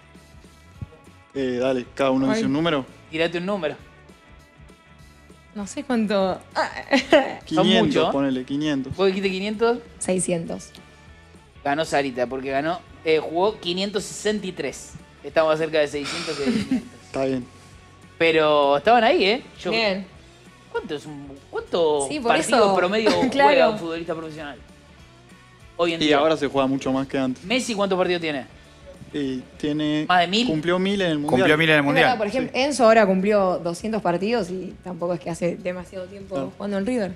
Dale, cada uno dice Ay. un número. Tírate un número. No sé cuánto. Son 500, mucho, ¿eh? ponele, 500. ¿Vos dijiste 500? 600. Ganó Sarita, porque jugó 563. Está más cerca de 600 que de 500. Está bien. Pero estaban ahí, ¿eh? Bien. ¿Cuánto Sí, por partido eso. promedio Claro. juega un futbolista profesional? Hoy en Y día. ahora se juega mucho más que antes. ¿Messi cuántos partidos tiene? Y tiene... ¿Más de 1000? Cumplió 1000 en el Mundial. Cumplió 1000 en el Es verdad, Mundial. por ejemplo, Enzo ahora cumplió 200 partidos y tampoco es que hace demasiado tiempo Claro. jugando en River.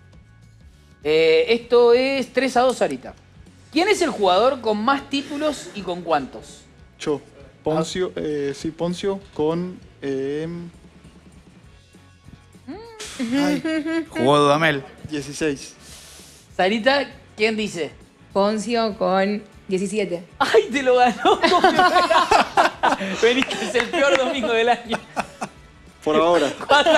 Esto es 3-2 Sarita. ¿Quién es el jugador con más títulos y con cuántos? Yo, Poncio, sí, Poncio con... Jugó Dudamel. 16. Sarita, ¿quién dice? Poncio con 17. ¡Ay, te lo ganó! Benito es el peor domingo del año. Por ahora.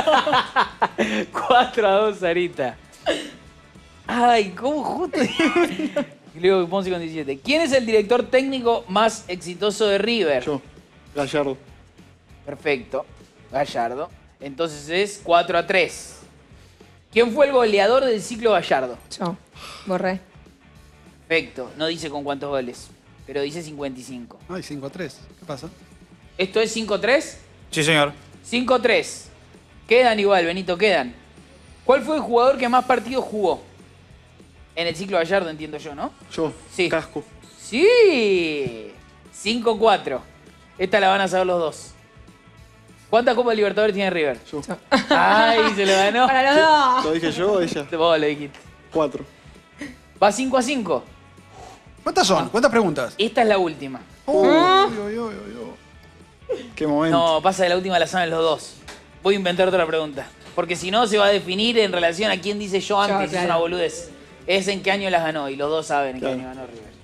4-2 Sarita. Ay, ¿cómo justo? Y luego Ponce con 17. ¿Quién es el director técnico más exitoso de River? Yo, Gallardo. Perfecto. Gallardo. Entonces es 4-3. ¿Quién fue el goleador del ciclo Gallardo? Yo. Borré. Perfecto. No dice con cuántos goles, pero dice 55. Ay, 5-3. ¿Qué pasa? ¿Esto es 5-3? Sí, señor. 5-3. Quedan igual, Benito, quedan. ¿Cuál fue el jugador que más partidos jugó? En el ciclo Gallardo, entiendo yo, ¿no? Yo, Sí. Casco. Sí. 5-4. Esta la van a saber los dos. ¿Cuántas Copas Libertadores tiene River? Yo. Ay, se lo ganó. Para los dos. ¿Lo dije yo o ella? Vos lo dijiste. 4. Va 5-5. ¿Cuántas son? ¿Cuántas preguntas? Esta es la última. Uy, uy, uy, uy, uy. Qué momento. No, pasa de la última la saben los dos. Voy a inventar otra pregunta. Porque si no, se va a definir en relación a quién dice yo antes. claro. Es una boludez. Es en qué año las ganó. Y los dos saben en Claro. qué año ganó River.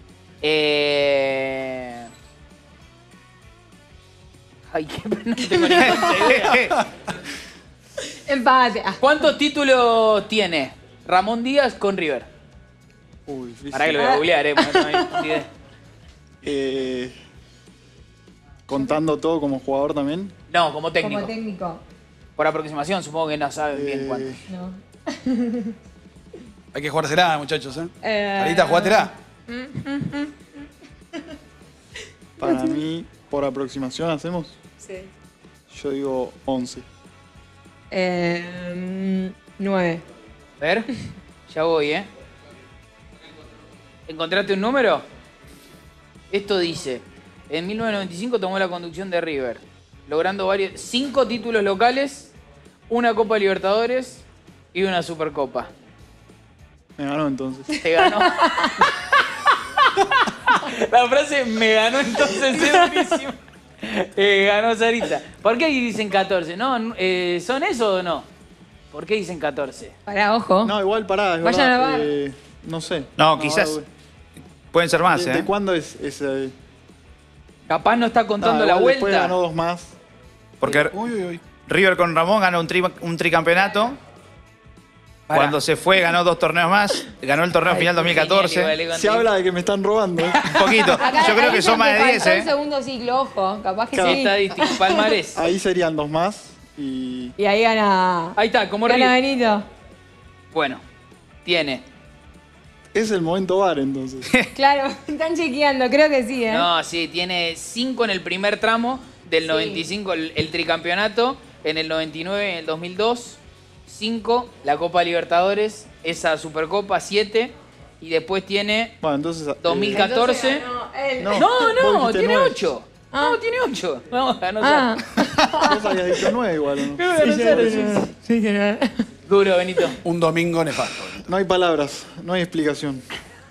Ay, qué pena, no tengo ni puta idea. Empate. Ah. ¿Cuántos títulos tiene Ramón Díaz con River? Uy, difícil. Pará que lo voy a googlear, porque no hay ni idea. Contando todo como jugador también. No, como técnico. Como técnico. Por aproximación, supongo que no saben bien Eh, cuántos. No. Hay que jugársela, muchachos, ¿eh? Eh, Sarita, jugátela. Para mí, por aproximación hacemos. Sí. Yo digo 11. 9. A ver, ya voy, ¿eh? ¿Encontraste un número? Esto dice, en 1995 tomó la conducción de River, logrando 5 títulos locales, una Copa Libertadores y una Supercopa. Me ganó entonces. Te ganó. La frase me ganó entonces es buenísima. Ganó Sarita. ¿Por qué dicen 14? ¿No? ¿Son eso o no? ¿Por qué dicen 14? Pará, ojo. No, igual pará, es Vayan verdad. a bar. No sé. No, quizás pueden ser más, ¿De ¿eh? cuándo es ese? Capaz no está contando la Después vuelta. ganó 2 más. Porque Uy, uy, uy. River con Ramón ganó un tricampeonato. Pará. Cuando se fue ganó 2 torneos más. Ganó el torneo Ay, final qué 2014. genial, igual, Se habla de que me están robando. Un poquito. Yo creo que son más de 10, El ¿eh? segundo ciclo, ojo. Capaz que Claro. sí. Estadístico, Palmarés. Ahí serían 2 más. Y Y ahí gana. Ahí está, como Gana River. Benito. Bueno, tiene. es el momento bar entonces. Claro, están chequeando, creo que sí, ¿eh? No, sí, tiene 5 en el primer tramo, del Sí. 95 el tricampeonato, en el 99, en el 2002, 5 la Copa Libertadores, esa Supercopa 7, y después tiene Bueno, entonces. 2014. Entonces ganó él. No. No, vos dijiste tiene 9. 8. Ah. No, tiene 8. Vamos a Ah. Vos habías dicho 9 igual, ¿o no? Sí, que no. Duro, Benito. Un domingo nefasto. No hay palabras, no hay explicación.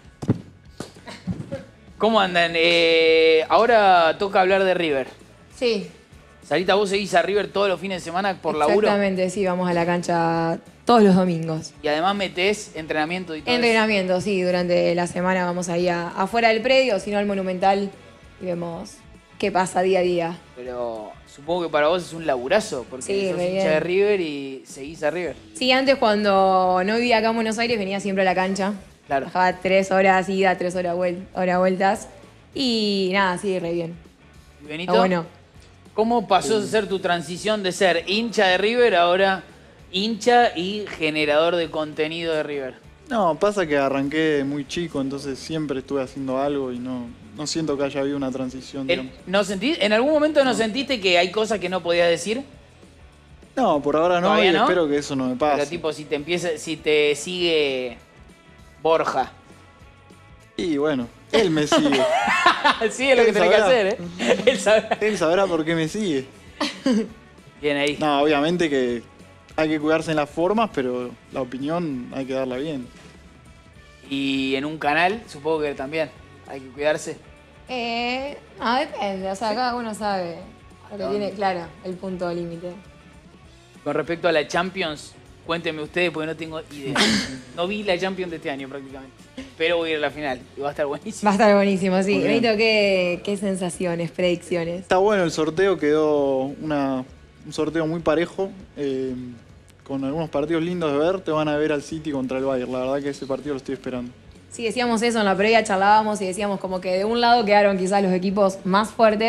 ¿Cómo andan? Ahora toca hablar de River. Sí. Sarita, vos seguís a River todos los fines de semana por laburo. Exactamente, sí, vamos a la cancha todos los domingos. Y además metés entrenamiento y todo eso. Entrenamiento, sí, durante la semana vamos ahí afuera del predio, si no al Monumental, y vemos qué pasa día a día. Pero supongo que para vos es un laburazo, porque Sí, sos re hincha bien. de River y seguís a River. Sí, antes cuando no vivía acá en Buenos Aires venía siempre a la cancha. Claro. Bajaba 3 horas ida, 3 horas vueltas. Y nada, sí, re bien. Y Benito, Está bueno. ¿cómo pasó a ser tu transición de ser hincha de River a ahora hincha y generador de contenido de River? No, pasa que arranqué muy chico, entonces siempre estuve haciendo algo y no siento que haya habido una transición, digamos. ¿En algún momento no sentiste que hay cosas que no podías decir? No, por ahora no, y ¿Todavía no? espero que eso no me pase. Pero tipo, si te sigue Borja. Y bueno, él me sigue. Sí, es lo que Él tenés que sabrá. hacer, ¿eh? Él sabrá. Él sabrá por qué me sigue. Bien ahí. No, obviamente que hay que cuidarse en las formas, pero la opinión hay que darla bien. Y en un canal, supongo que también hay que cuidarse. No, depende, o sea, cada uno sabe lo que tiene, claro, el punto límite. Con respecto a la Champions, cuéntenme ustedes porque no tengo idea. No vi la Champions de este año prácticamente. Pero voy a ir a la final y va a estar buenísimo. Va a estar buenísimo, sí. Muy bien. Benito, ¿qué sensaciones, predicciones? Está bueno el sorteo, quedó un sorteo muy parejo, con algunos partidos lindos de ver. Te van a ver al City contra el Bayern, la verdad que ese partido lo estoy esperando. Sí, decíamos eso en la previa, charlábamos y decíamos como que de un lado quedaron quizás los equipos más fuertes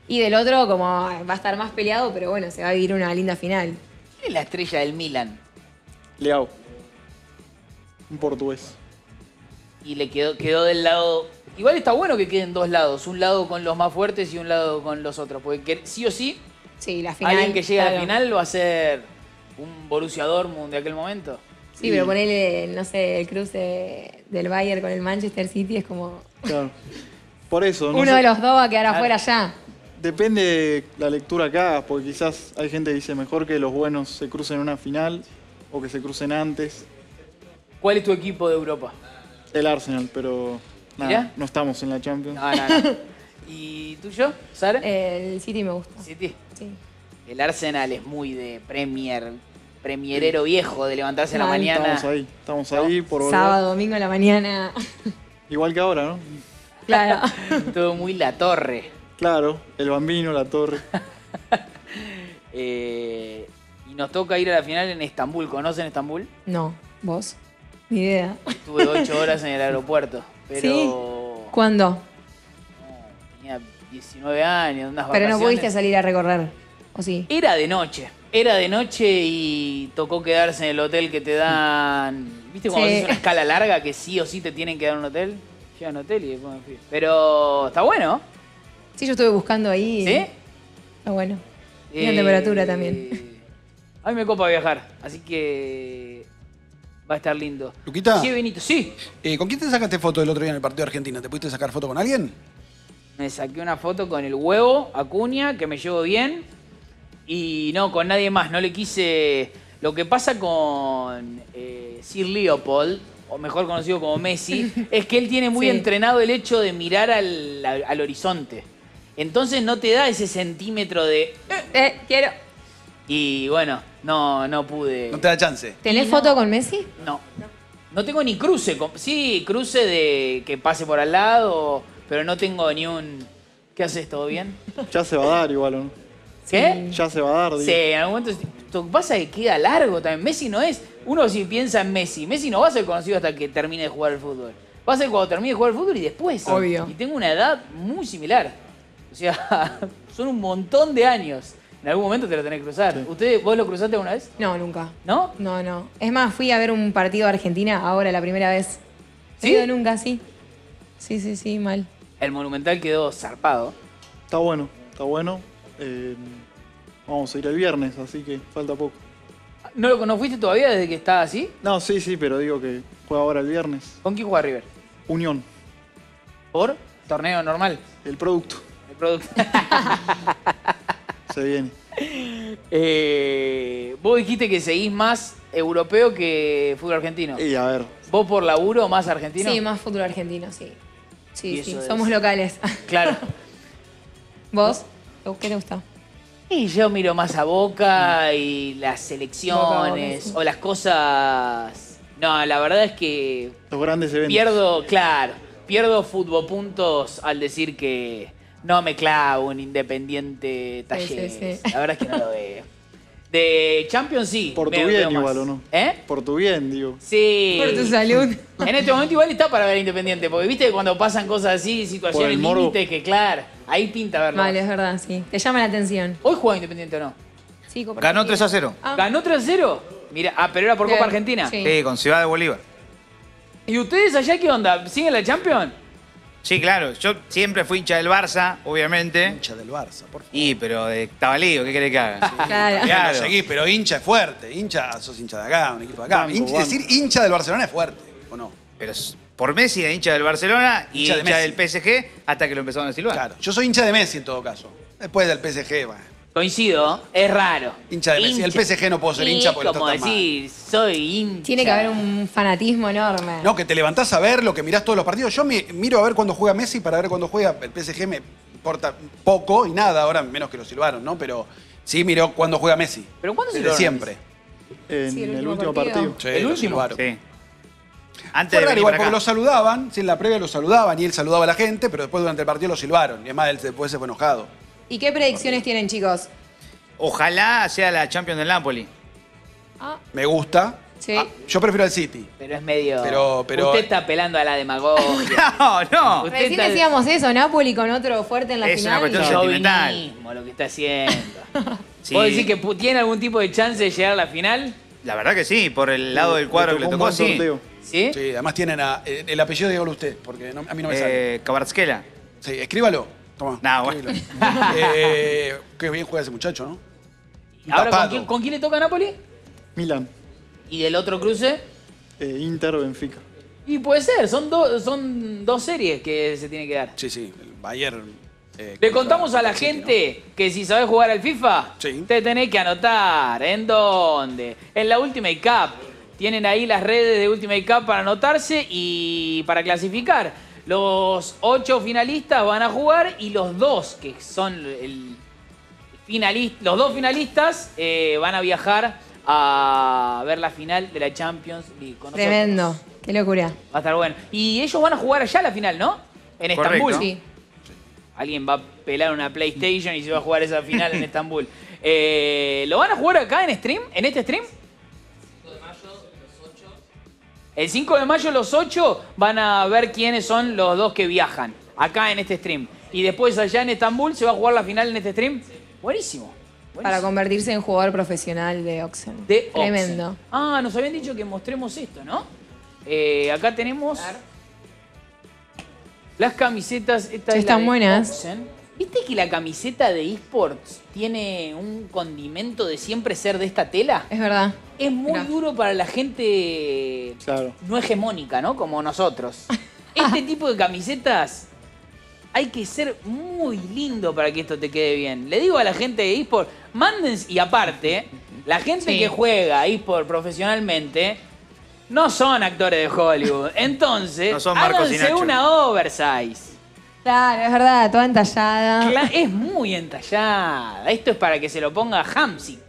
Y del otro, como va a estar más peleado, pero bueno, se va a vivir una linda final. ¿Quién es la estrella del Milan? Leao. Un portugués. Y le quedó del lado... Igual está bueno que queden dos lados. Un lado con los más fuertes y un lado con los otros. Porque sí o sí, Sí, la final. alguien que llegue a la claro. final va a ser un Borussia Dortmund de aquel momento. Sí, pero ponerle, no sé, el cruce del Bayern con el Manchester City es como... Claro. Por eso, no Uno sé, de los dos va a quedar Claro. afuera ya. depende de la lectura que hagas, porque quizás hay gente que dice mejor que los buenos se crucen en una final o que se crucen antes. ¿Cuál es tu equipo de Europa? El Arsenal, pero Mirá. nada, no estamos en la Champions. No, no, no. ¿Y tuyo, Sara? El City me gusta. City. Sí. El Arsenal es muy de premierero viejo, de levantarse en la Mal. mañana. Estamos ahí por volver. Sábado, domingo en la mañana. Igual que ahora, ¿no? Claro. Todo muy La Torre. Claro, el Bambino, la Torre. Y nos toca ir a la final en Estambul. ¿Conocen Estambul? No, vos. Ni idea. Estuve 8 horas en el aeropuerto. Pero ¿Sí? ¿Cuándo? no, tenía 19 años, unas Pero vacaciones. no pudiste salir a recorrer. ¿O sí? Era de noche. Era de noche y tocó quedarse en el hotel que te dan. ¿Viste cuando Sí. haces una escala larga que sí o sí te tienen que dar un hotel? Llegué a un hotel y después me fui. Pero está bueno. Sí, yo estuve buscando ahí. ¿Sí? Está bueno. Tiene temperatura también. A mí me copa viajar, así que va a estar lindo. Luquita. Sí, Benito, sí. ¿Con quién te sacaste foto el otro día en el partido de Argentina? ¿Te pudiste sacar foto con alguien? Me saqué una foto con el huevo, Acuña, que me llevo bien. Y no, con nadie más. No le quise... Lo que pasa con Sir Leopold, o mejor conocido como Messi, es que él tiene muy Sí. entrenado el hecho de mirar al horizonte. Entonces no te da ese centímetro de... Quiero. Y bueno, no pude... No te da chance. ¿Tenés foto con Messi? No. No tengo ni cruce. Sí, cruce de que pase por al lado, pero no tengo ni un... ¿Qué haces? ¿Todo bien? Ya se va a dar igual, ¿o no? ¿Qué? Ya se va a dar, digo. Sí, en algún momento... Lo que pasa es que queda largo también. Messi no es... Uno si piensa en Messi, Messi no va a ser conocido hasta que termine de jugar al fútbol. Va a ser cuando termine de jugar al fútbol y después. Obvio. Y tengo una edad muy similar. O sea, son un montón de años. En algún momento te lo tenés que cruzar. ¿Vos lo cruzaste alguna vez? No, nunca. ¿No? No, no. Es más, fui a ver un partido de Argentina ahora, la primera vez. ¿Sí? No, nunca, sí. Sí, mal. El Monumental quedó zarpado. Está bueno, está bueno. Vamos a ir el viernes, así que falta poco. ¿No fuiste todavía desde que estaba así? No, sí, pero digo que juega ahora el viernes. ¿Con quién juega River? Unión, ¿Por? ¿Torneo normal? el producto. El producto. Se viene. Vos dijiste que seguís más europeo que fútbol argentino. Y a ver, ¿Vos por laburo más argentino? Sí, más fútbol argentino, sí. Y Sí, eso sí, es- somos locales. Claro. ¿Vos? ¿Qué te gusta? Y yo miro más a Boca y las selecciones Boca, sí. o las cosas... No, la verdad es que los grandes eventos. pierdo fútbol puntos al decir que no me clavo en Independiente Talleres. sí. La verdad es que no lo veo. De Champions sí. Por tu veo bien más. igual, ¿o no? ¿Eh? Por tu bien, digo. Sí. Por tu salud. En este momento igual está para ver Independiente, porque viste que cuando pasan cosas así, Por situaciones el morbo. límites, que claro, ahí pinta verlo. Vale, es verdad, sí. Te llama la atención. ¿Hoy juega Independiente o no? Sí, Copa Ganó Argentina. 3-0. Ah, ¿Ganó 3-0? Mira, pero era por Bien. Copa Argentina. Sí. Sí, con Ciudad de Bolívar. ¿Y ustedes allá qué onda? ¿Siguen la Champions? Sí, claro. Yo siempre fui hincha del Barça, obviamente. Hincha del Barça, por favor. Pero de tabalío, ¿qué querés que haga? Sí. Claro. Claro. Lo seguís, pero hincha es fuerte. Hincha, sos hincha de acá, un equipo de acá. Banco, banco. Decir hincha del Barcelona es fuerte, ¿o no? Pero por Messi de hincha del Barcelona y Hincha de hincha Messi. del PSG hasta que lo empezaron a silbar. Claro. Yo soy hincha de Messi en todo caso. Después del PSG, bueno. Coincido, es raro. Hincha de Messi. El PSG no puedo ser Sí, hincha porque lo como tratan mal. decir, soy hincha. Tiene que haber un fanatismo enorme. No, que te levantás a ver lo que mirás todos los partidos. Yo miro a ver cuándo juega Messi para ver cuándo juega el PSG. Me importa poco y nada, ahora menos que lo silbaron, ¿no? Pero sí miro cuándo juega Messi. ¿Pero cuándo Desde silbaron a siempre. En Sí, el el último último partido. partido. Sí, ¿El lo último? silbaron. Sí. Antes Fue de raro venir igual, para porque acá. lo saludaban, sí, en la previa lo saludaban y él saludaba a la gente, pero después durante el partido lo silbaron. Y además él después se fue enojado. ¿Y qué predicciones tienen, chicos? Ojalá sea la Champions del Napoli. Ah, Me gusta. Sí. Yo prefiero al City. Pero es medio... Pero- Usted está apelando a la demagogia. No. Usted Recién está- decíamos eso, Napoli con otro fuerte en la Es una final. cuestión sentimental. Chauvinismo lo que está haciendo. Sí. ¿Vos decís que tiene algún tipo de chance de llegar a la final? La verdad que sí, por el lado del cuadro que le un tocó, buen sí. sorteo. ¿Sí? Sí, además tienen el apellido, dígalo usted, porque a mí no me sale. Kvaratskhelia. Sí, escríbalo. Toma. No, bueno. escríbelo. Qué bien juega ese muchacho, ¿no? Ahora, Tapado. ¿con quién le toca a Napoli? Milan, ¿Y del otro cruce? Inter, Benfica. Y puede ser, son dos series que se tiene que dar. Sí, sí, el Bayern. Le contra contamos a la el City, gente que si sabés jugar al FIFA, Sí. te tenés que anotar. ¿En dónde? En la Ultimate Cup. Tienen ahí las redes de Ultimate Cup para anotarse y para clasificar. Los 8 finalistas van a jugar y los 2, que son los 2 finalistas, van a viajar a ver la final de la Champions League con nosotros. Tremendo. Qué locura. Va a estar bueno. Y ellos van a jugar allá la final, ¿no? En Correcto. Estambul. Sí. Alguien va a pelar una PlayStation y se va a jugar esa final en Estambul. ¿Lo van a jugar acá en stream? ¿En este stream? El 5 de mayo los 8 van a ver quiénes son los 2 que viajan acá en este stream. Y después allá en Estambul se va a jugar la final en este stream. Buenísimo. Para convertirse en jugador profesional de Oxen. De Oxen. Tremendo. Ah, nos habían dicho que mostremos esto, ¿no? Acá tenemos las camisetas. Esta Sí, es la están de buenas. Oxen. ¿Viste que la camiseta de eSports tiene un condimento de siempre ser de esta tela? Es verdad. Es muy Mirá. duro para la gente Claro. no hegemónica, ¿no? Como nosotros. Este tipo de camisetas hay que ser muy lindo para que esto te quede bien. Le digo a la gente de eSport, manden, y aparte, la gente Sí. que juega eSport profesionalmente no son actores de Hollywood. Entonces, No son Marcos y háganse Nacho. una oversize. Claro, es verdad, toda entallada. Es muy entallada. Esto es para que se lo ponga Hamsik.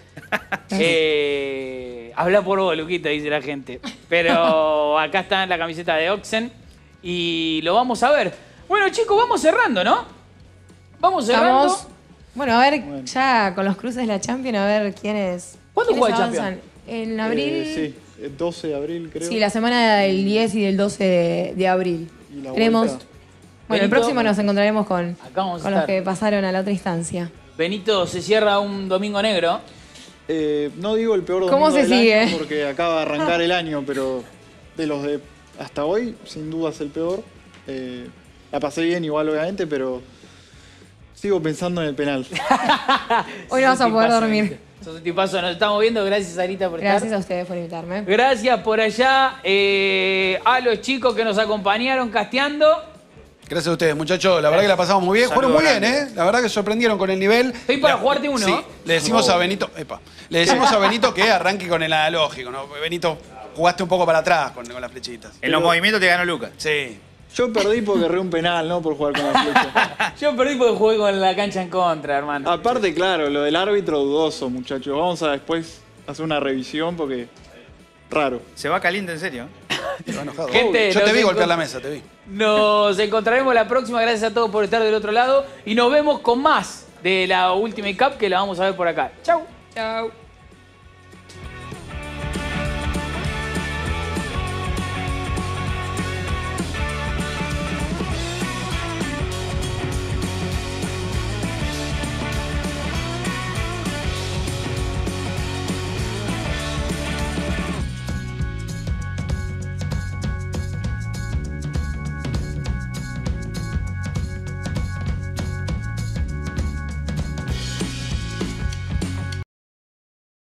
Habla por vos, Luquita, dice la gente. Pero acá está la camiseta de Oxen y lo vamos a ver. Bueno, chicos, vamos cerrando, ¿no? Vamos cerrando. Estamos. Bueno, a ver, ya con los cruces de la Champions, a ver quiénes. ¿Cuándo quiénes juega avanzan. En abril. Sí, el 12 de abril creo. Sí, la semana del 10 y del 12 de abril. Y la Esperemos. vuelta. Bueno, el Benito. próximo nos encontraremos con Acá vamos a los estar. que pasaron a la otra instancia. Benito, se cierra un domingo negro. No digo el peor ¿Cómo domingo se del sigue? año porque acaba de arrancar el año, pero de los de hasta hoy, sin duda es el peor. La pasé bien igual, obviamente, pero sigo pensando en el penal. Hoy no vas a poder dormir. Sos un tipazo, nos estamos viendo. Gracias, Sarita, por Gracias estar. a ustedes por invitarme. Gracias por allá a los chicos que nos acompañaron casteando. Gracias a ustedes, muchachos. La verdad que la pasamos muy bien. Saludo Fueron muy grande. bien, ¿eh? La verdad que sorprendieron con el nivel. Estoy para jugarte uno. Sí, le decimos a Benito. Epa. Le decimos a Benito que arranque con el analógico, ¿no? Benito, jugaste un poco para atrás con las flechitas. En los movimientos te ganó Lucas. Sí. Yo perdí porque erré un penal, no por jugar con la flecha. Yo perdí porque jugué con la cancha en contra, hermano. Aparte, claro, lo del árbitro dudoso, muchachos. Vamos a después hacer una revisión porque raro. Se va caliente, en serio. Estaba enojado. Gente, Yo te nos vi golpear encont- la mesa, te vi. Nos encontraremos la próxima. Gracias a todos por estar del otro lado. Y nos vemos con más de la Ultimate Cup que la vamos a ver por acá. Chau. Chau.